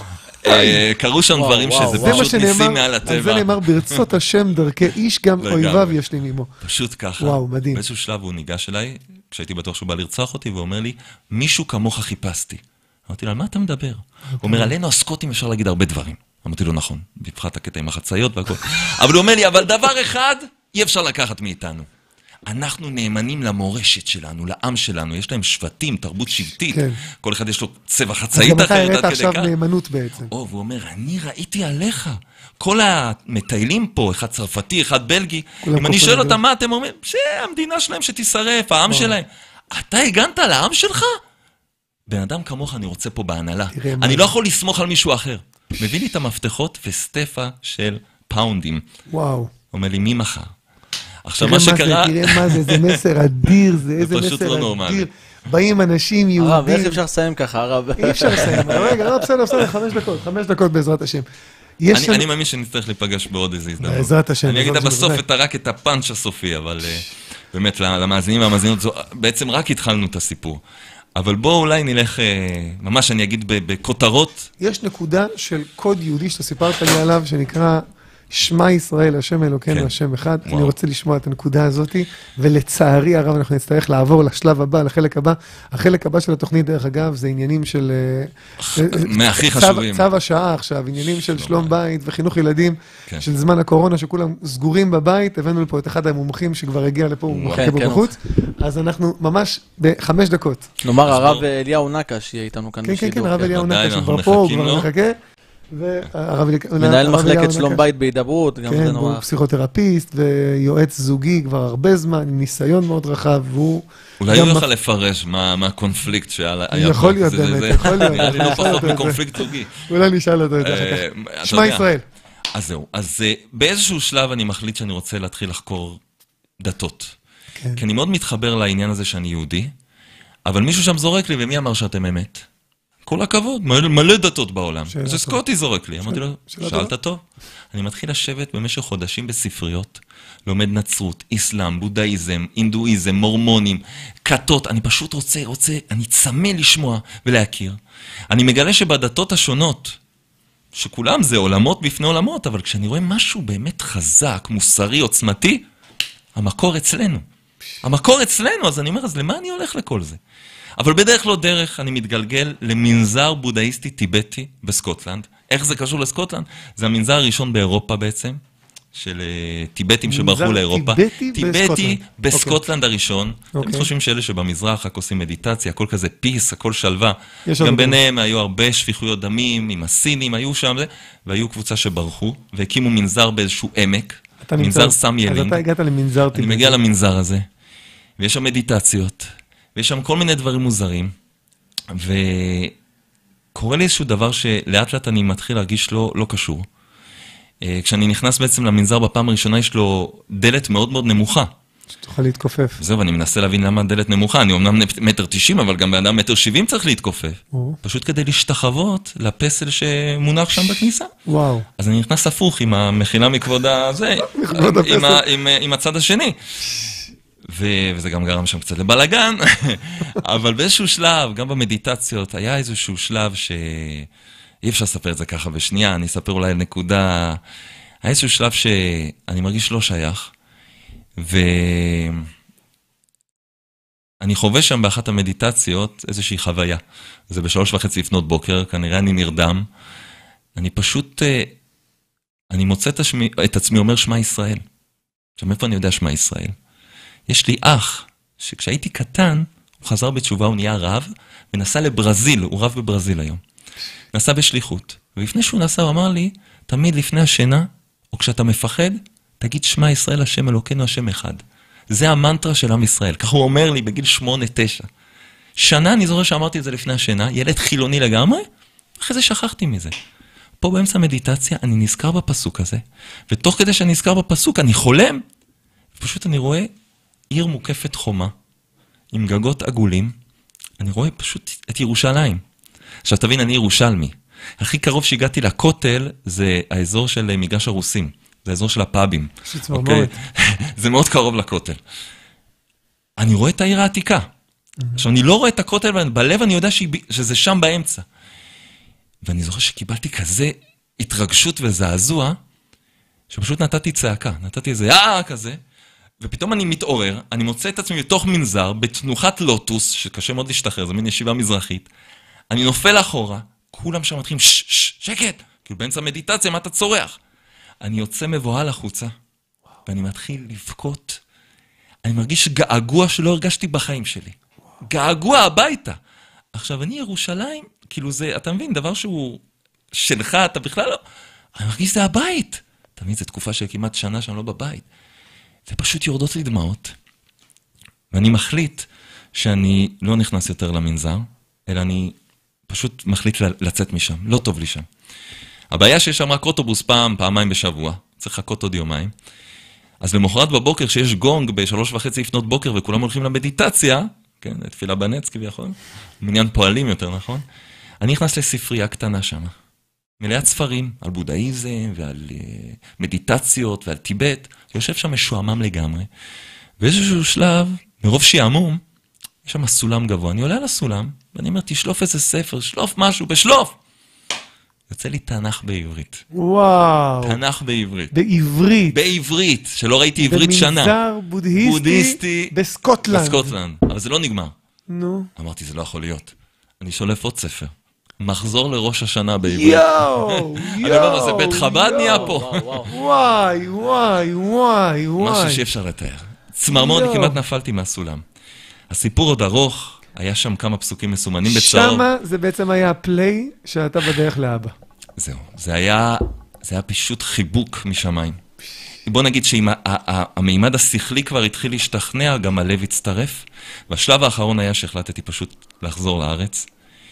קרו שם דברים שזה פשוט ניסים מעל הטבע. על זה נאמר ברצות השם דרכי איש גם אויביו ישלים עמו. פשוט ככה. וואו, מדהים. באיזשהו שלב הוא ניגש אליי, כשהייתי בטוח שהוא בא לרצוח אותי, ואומר לי, מישהו כמוך חיפשתי. אמרתי לו, על מה אתה מדבר? הוא אומר, עלינו הסקוטים אפשר להגיד הרבה דברים. אמרתי לו, נכון, בפחת הקטע עם החצאיות והכל. אבל הוא אומר לי, אבל דבר אחד אי אפשר לקחת מאיתנו. אנחנו נאמנים למורשת שלנו, לעם שלנו, יש להם שבטים, תרבות שבטית, כל אחד יש לו צבע חצאית אחרת. אז גם אתה הראית עכשיו נאמנות בעצם. או, והוא אומר, אני ראיתי עליך, כל המטיילים פה, אחד צרפתי, אחד בלגי, אם אני שואל אותם מה אתם אומרים, שהמדינה שלהם שתישרף, העם שלהם. אתה הגנת על העם שלך? בן אדם כמוך אני רוצה פה בהנהלה. אני לא יכול לסמוך על מישהו אחר. מביא לי את המפתחות וסטפה של פאונדים. וואו. אומר לי, מי מחר? עכשיו מה שקרה... תראה מה זה, זה מסר אדיר, זה איזה מסר אדיר. באים אנשים יהודים. הרב, איך אפשר לסיים ככה, הרב? אי אפשר לסיים. רגע, הרב, בסדר, בסדר, חמש דקות, חמש דקות בעזרת השם. אני מאמין שנצטרך להיפגש בעוד איזה הזדמנות. בעזרת השם. אני אגיד בסוף רק את הפאנץ' הסופי, אבל באמת למאזינים והמאזינות, בעצם רק התחלנו את הסיפור. אבל בואו אולי נלך, ממש אני אגיד בכותרות. יש נקודה של קוד יהודי שאתה סיפרת לי עליו, שנקרא שמע ישראל, השם אלוקינו, השם אחד. אני רוצה לשמוע את הנקודה הזאת, ולצערי הרב אנחנו נצטרך לעבור לשלב הבא, לחלק הבא. החלק הבא של התוכנית, דרך אגב, זה עניינים של... מהכי חשובים. צו השעה עכשיו, עניינים של שלום בית וחינוך ילדים, של זמן הקורונה, שכולם סגורים בבית. הבאנו לפה את אחד המומחים שכבר הגיע לפה, הוא מחכה בו בחוץ. אז אנחנו ממש בחמש דקות. נאמר, הרב אליהו נקש יהיה איתנו כאן בשידור. כן, כן, הרב אליהו נקש כבר פה, הוא כבר מחכה. מנהל מחלקת שלום בית בהידברות, גם זה נורא. הוא פסיכותרפיסט ויועץ זוגי כבר הרבה זמן, עם ניסיון מאוד רחב, והוא... אולי הוא יוכל לפרש מה הקונפליקט שהיה פה. יכול להיות באמת, יכול להיות. נראה לי לא פחות מקונפליקט זוגי. אולי נשאל אותו את זה אחר כך. שמע ישראל. אז זהו, אז באיזשהו שלב אני מחליט שאני רוצה להתחיל לחקור דתות. כי אני מאוד מתחבר לעניין הזה שאני יהודי, אבל מישהו שם זורק לי, ומי אמר שאתם אמת? כל הכבוד, מלא דתות בעולם. זה סקוטי זורק לי. אמרתי לו, שאלת טוב. אני מתחיל לשבת במשך חודשים בספריות, לומד נצרות, איסלאם, בודהיזם, אינדואיזם, מורמונים, כתות. אני פשוט רוצה, רוצה, אני צמא לשמוע ולהכיר. אני מגלה שבדתות השונות, שכולם זה עולמות בפני עולמות, אבל כשאני רואה משהו באמת חזק, מוסרי, עוצמתי, המקור אצלנו. המקור אצלנו, אז אני אומר, אז למה אני הולך לכל זה? אבל בדרך לא דרך אני מתגלגל למנזר בודהיסטי טיבטי בסקוטלנד. איך זה קשור לסקוטלנד? זה המנזר הראשון באירופה בעצם, של טיבטים שברחו לאירופה. טיבטי טיבטי בסקוטלנד הראשון. הם חושבים שאלה שבמזרח רק עושים מדיטציה, הכל כזה פיס, הכל שלווה. גם ביניהם היו הרבה שפיכויות דמים, עם הסינים, היו שם, והיו קבוצה שברחו, והקימו מנזר באיזשהו עמק, מנזר סם ילינג. אז אתה הגעת למנזר טיבטי. אני מגיע למנזר הזה, ויש שם מדיטציות. ויש שם כל מיני דברים מוזרים, וקורה לי איזשהו דבר שלאט לאט אני מתחיל להרגיש לא, לא קשור. כשאני נכנס בעצם למנזר בפעם הראשונה, יש לו דלת מאוד מאוד נמוכה. שתוכל להתכופף. זהו, ואני מנסה להבין למה הדלת נמוכה. אני אומנם מטר תשעים, אבל גם באדם מטר שבעים צריך להתכופף. או. פשוט כדי להשתחוות לפסל שמונח שם בכניסה. וואו. אז אני נכנס הפוך עם המחילה מכבוד הזה, עם, עם, עם הצד השני. וזה גם גרם שם קצת לבלגן, אבל באיזשהו שלב, גם במדיטציות, היה איזשהו שלב שאי אפשר לספר את זה ככה בשנייה, אני אספר אולי נקודה, היה איזשהו שלב שאני מרגיש לא שייך, ואני חווה שם באחת המדיטציות איזושהי חוויה. זה בשלוש וחצי לפנות בוקר, כנראה אני נרדם, אני פשוט, אני מוצא את, השמי, את עצמי אומר שמע ישראל. עכשיו, מאיפה אני יודע שמע ישראל? יש לי אח, שכשהייתי קטן, הוא חזר בתשובה, הוא נהיה רב, ונסע לברזיל, הוא רב בברזיל היום. נסע בשליחות. ולפני שהוא נסע, הוא אמר לי, תמיד לפני השינה, או כשאתה מפחד, תגיד שמע ישראל, השם אלוקינו, השם אחד. זה המנטרה של עם ישראל. ככה הוא אומר לי בגיל שמונה, תשע. שנה אני זוכר שאמרתי את זה לפני השינה, ילד חילוני לגמרי, אחרי זה שכחתי מזה. פה באמצע המדיטציה, אני נזכר בפסוק הזה, ותוך כדי שאני נזכר בפסוק, אני חולם, פשוט אני רואה עיר מוקפת חומה, עם גגות עגולים, אני רואה פשוט את ירושלים. עכשיו תבין, אני ירושלמי. הכי קרוב שהגעתי לכותל, זה האזור של מגרש הרוסים. זה האזור של הפאבים. אוקיי? זה מאוד קרוב לכותל. אני רואה את העיר העתיקה. עכשיו, אני לא רואה את הכותל, אבל בלב אני יודע שזה שם באמצע. ואני זוכר שקיבלתי כזה התרגשות וזעזוע, שפשוט נתתי צעקה, נתתי איזה אה כזה, ופתאום אני מתעורר, אני מוצא את עצמי בתוך מנזר, בתנוחת לוטוס, שקשה מאוד להשתחרר, זו מין ישיבה מזרחית, אני נופל אחורה, כולם שם מתחילים, שש, שש, שקט, כאילו באמצע מדיטציה, מה אתה צורח? אני יוצא מבוהל החוצה, ואני מתחיל לבכות, אני מרגיש געגוע שלא הרגשתי בחיים שלי. געגוע הביתה. עכשיו, אני ירושלים, כאילו זה, אתה מבין, דבר שהוא שלך, אתה בכלל לא, אני מרגיש שזה הבית. אתה מבין, זו תקופה של כמעט שנה שאני לא בבית. זה פשוט יורדות לי דמעות. ואני מחליט שאני לא נכנס יותר למנזר, אלא אני פשוט מחליט לצאת משם. לא טוב לי שם. הבעיה שיש שם רק אוטובוס פעם, פעמיים בשבוע. צריך לחכות עוד יומיים. אז למחרת בבוקר, שיש גונג בשלוש וחצי לפנות בוקר, וכולם הולכים למדיטציה, כן, תפילה בנץ כביכול, מניין פועלים יותר, נכון? אני נכנס לספרייה קטנה שם, מלאת ספרים על בודהיזם ועל uh, מדיטציות ועל טיבט, יושב שם משועמם לגמרי, באיזשהו שלב, מרוב שעמום, יש שם סולם גבוה, אני עולה על הסולם, ואני אומר, תשלוף איזה ספר, שלוף משהו, בשלוף! יוצא לי תנ"ך בעברית. וואו. תנ"ך בעברית. בעברית. בעברית, שלא ראיתי עברית שנה. במנזר בודהיסטי, בודהיסטי בסקוטלנד. בסקוטלנד, אבל זה לא נגמר. נו. אמרתי, זה לא יכול להיות. אני שולף עוד ספר. מחזור לראש השנה בעברית. יואו, אני אומר, זה בית חב"ד נהיה פה. וואי, וואי, וואי, וואי. משהו שאי אפשר לתאר. צמרמורת, כמעט נפלתי מהסולם. הסיפור עוד ארוך, היה שם כמה פסוקים מסומנים בצהוב. שמה זה בעצם היה הפליי שאתה בדרך לאבא. זהו, זה היה, זה היה פשוט חיבוק משמיים. בוא נגיד שאם המימד השכלי כבר התחיל להשתכנע, גם הלב הצטרף, והשלב האחרון היה שהחלטתי פשוט לחזור לארץ.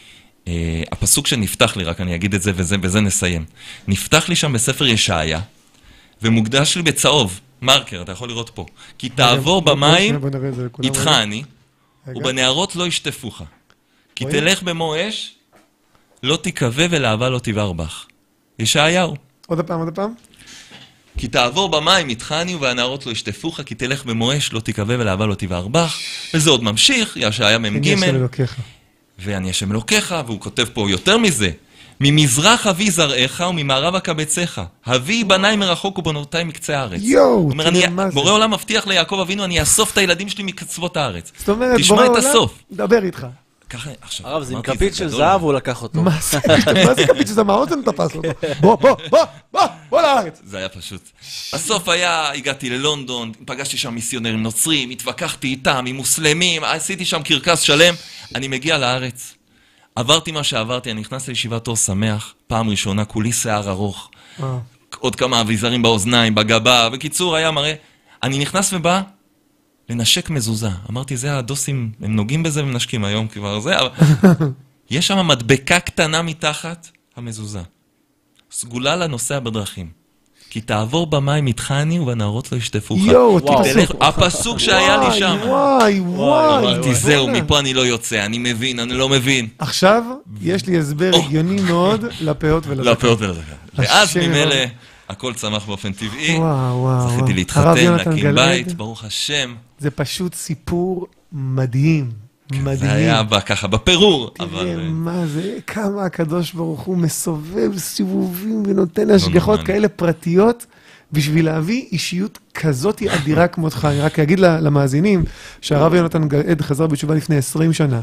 הפסוק שנפתח לי, רק אני אגיד את זה וזה, וזה נסיים. נפתח לי שם בספר ישעיה, ומוקדש לי בצהוב, מרקר, אתה יכול לראות פה. כי תעבור במים, איתך אני, ובנערות לא ישטפוך. כי תלך במו אש, לא תיכווה ולהבה לא תבער בך. ישעיהו. עוד הפעם, עוד הפעם. כי תעבור במים איתך אני, והנערות לא ישטפוך, כי תלך במו אש, לא תיכווה ולהבה לא תבער בך. וזה עוד ממשיך, ישעיה מ"ג. אני השם אלוקיך. ואני השם אלוקיך, והוא כותב פה יותר מזה. ממזרח אבי זרעך וממערב אקבצך. אבי בניי מרחוק ובנותיי מקצה הארץ. יואו, תראה מה זה. בורא עולם מבטיח ליעקב אבינו, אני אאסוף את הילדים שלי מקצוות הארץ. זאת אומרת, בורא עולם, דבר איתך. ככה, עכשיו, הרב, זה עם כפית של זהב, הוא לקח אותו. מה זה כפית של זהב? מה עוד זה תפס אותו? בוא, בוא, בוא, בוא, בוא לארץ. זה היה פשוט. בסוף היה, הגעתי ללונדון, פגשתי שם מיסיונרים נוצרים, התווכחתי איתם, עם מוסלמים, עשיתי שם קרקס שלם. אני מגיע לארץ. עברתי מה שעברתי, אני נכנס לישיבת אור שמח, פעם ראשונה, כולי שיער ארוך, עוד כמה אביזרים באוזניים, בגבה, בקיצור היה מראה. אני נכנס ובא לנשק מזוזה. אמרתי, זה הדוסים, הם נוגעים בזה ומנשקים היום כבר, זה, אבל... יש שם מדבקה קטנה מתחת המזוזה. סגולה לנוסע בדרכים. כי תעבור במים איתך אני ובנערות לא ישטפוך. יואו, תלך, הפסוק שהיה לי שם. וואי, וואי. אמרתי, זהו, מפה אני לא יוצא, אני מבין, אני לא מבין. עכשיו, יש לי הסבר הגיוני מאוד לפאות ולזקן. לפאות ולזקן. ואז ממילא, הכל צמח באופן טבעי. וואו, וואו. זכיתי להתחתן, להקים בית, ברוך השם. זה פשוט סיפור מדהים. מדהים. זה היה ככה, בפירור. תראה מה זה, כמה הקדוש ברוך הוא מסובב סיבובים ונותן השגחות כאלה פרטיות, בשביל להביא אישיות כזאת אדירה כמותך. אני רק אגיד למאזינים, שהרב יונתן גלעד חזר בתשובה לפני עשרים שנה,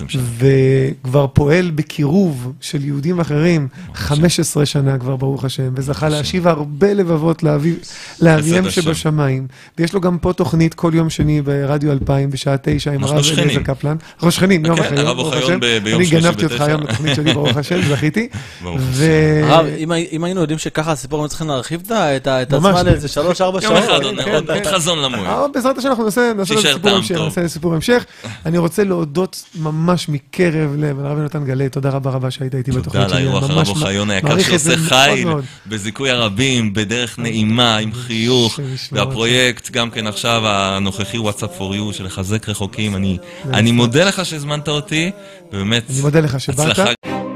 וכבר פועל בקירוב של יהודים אחרים, חמש עשרה שנה כבר ברוך השם, וזכה להשיב הרבה לבבות לאביהם שבשמיים. ויש לו גם פה תוכנית כל יום שני ברדיו אלפיים, בשעה תשע, עם הרב אליעזר קפלן. ראש שכנים, יום אחרי יום, ברוך השם. אני גנבתי אותך היום לתוכנית שלי, ברוך השם, זכיתי. הרב, אם היינו יודעים שככה הסיפור, הם צריכים להרחיב את את ממש. הזמן לאיזה שלוש ארבע יום שעות. אחד עוד כן, עוד כן. חזון למועד. אבל בעזרת השם אנחנו נעשה נעשה לזה שישאר סיפור טעם המשך, טוב. נעשה סיפור המשך. אני רוצה להודות ממש מקרב לב על הרב יונתן גלעד, תודה רבה רבה שהיית איתי תודה בתוכנית על האירוח הרב אוחיון היקר מעריך את זה שעושה מאוד חיל מאוד. בזיכוי הרבים, בדרך נעימה, עם חיוך, השם ישמור והפרויקט גם כן עכשיו הנוכחי וואטסאפ פור יו של לחזק רחוקים. אני אני מודה לך שהזמנת אותי, ובאמת אני מודה לך שבאת. הצלחה.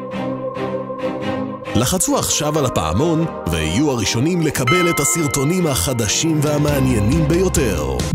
לחצו עכשיו על הפעמון ויהיו הראשונים לקבל את הסרטונים החדשים והמעניינים ביותר.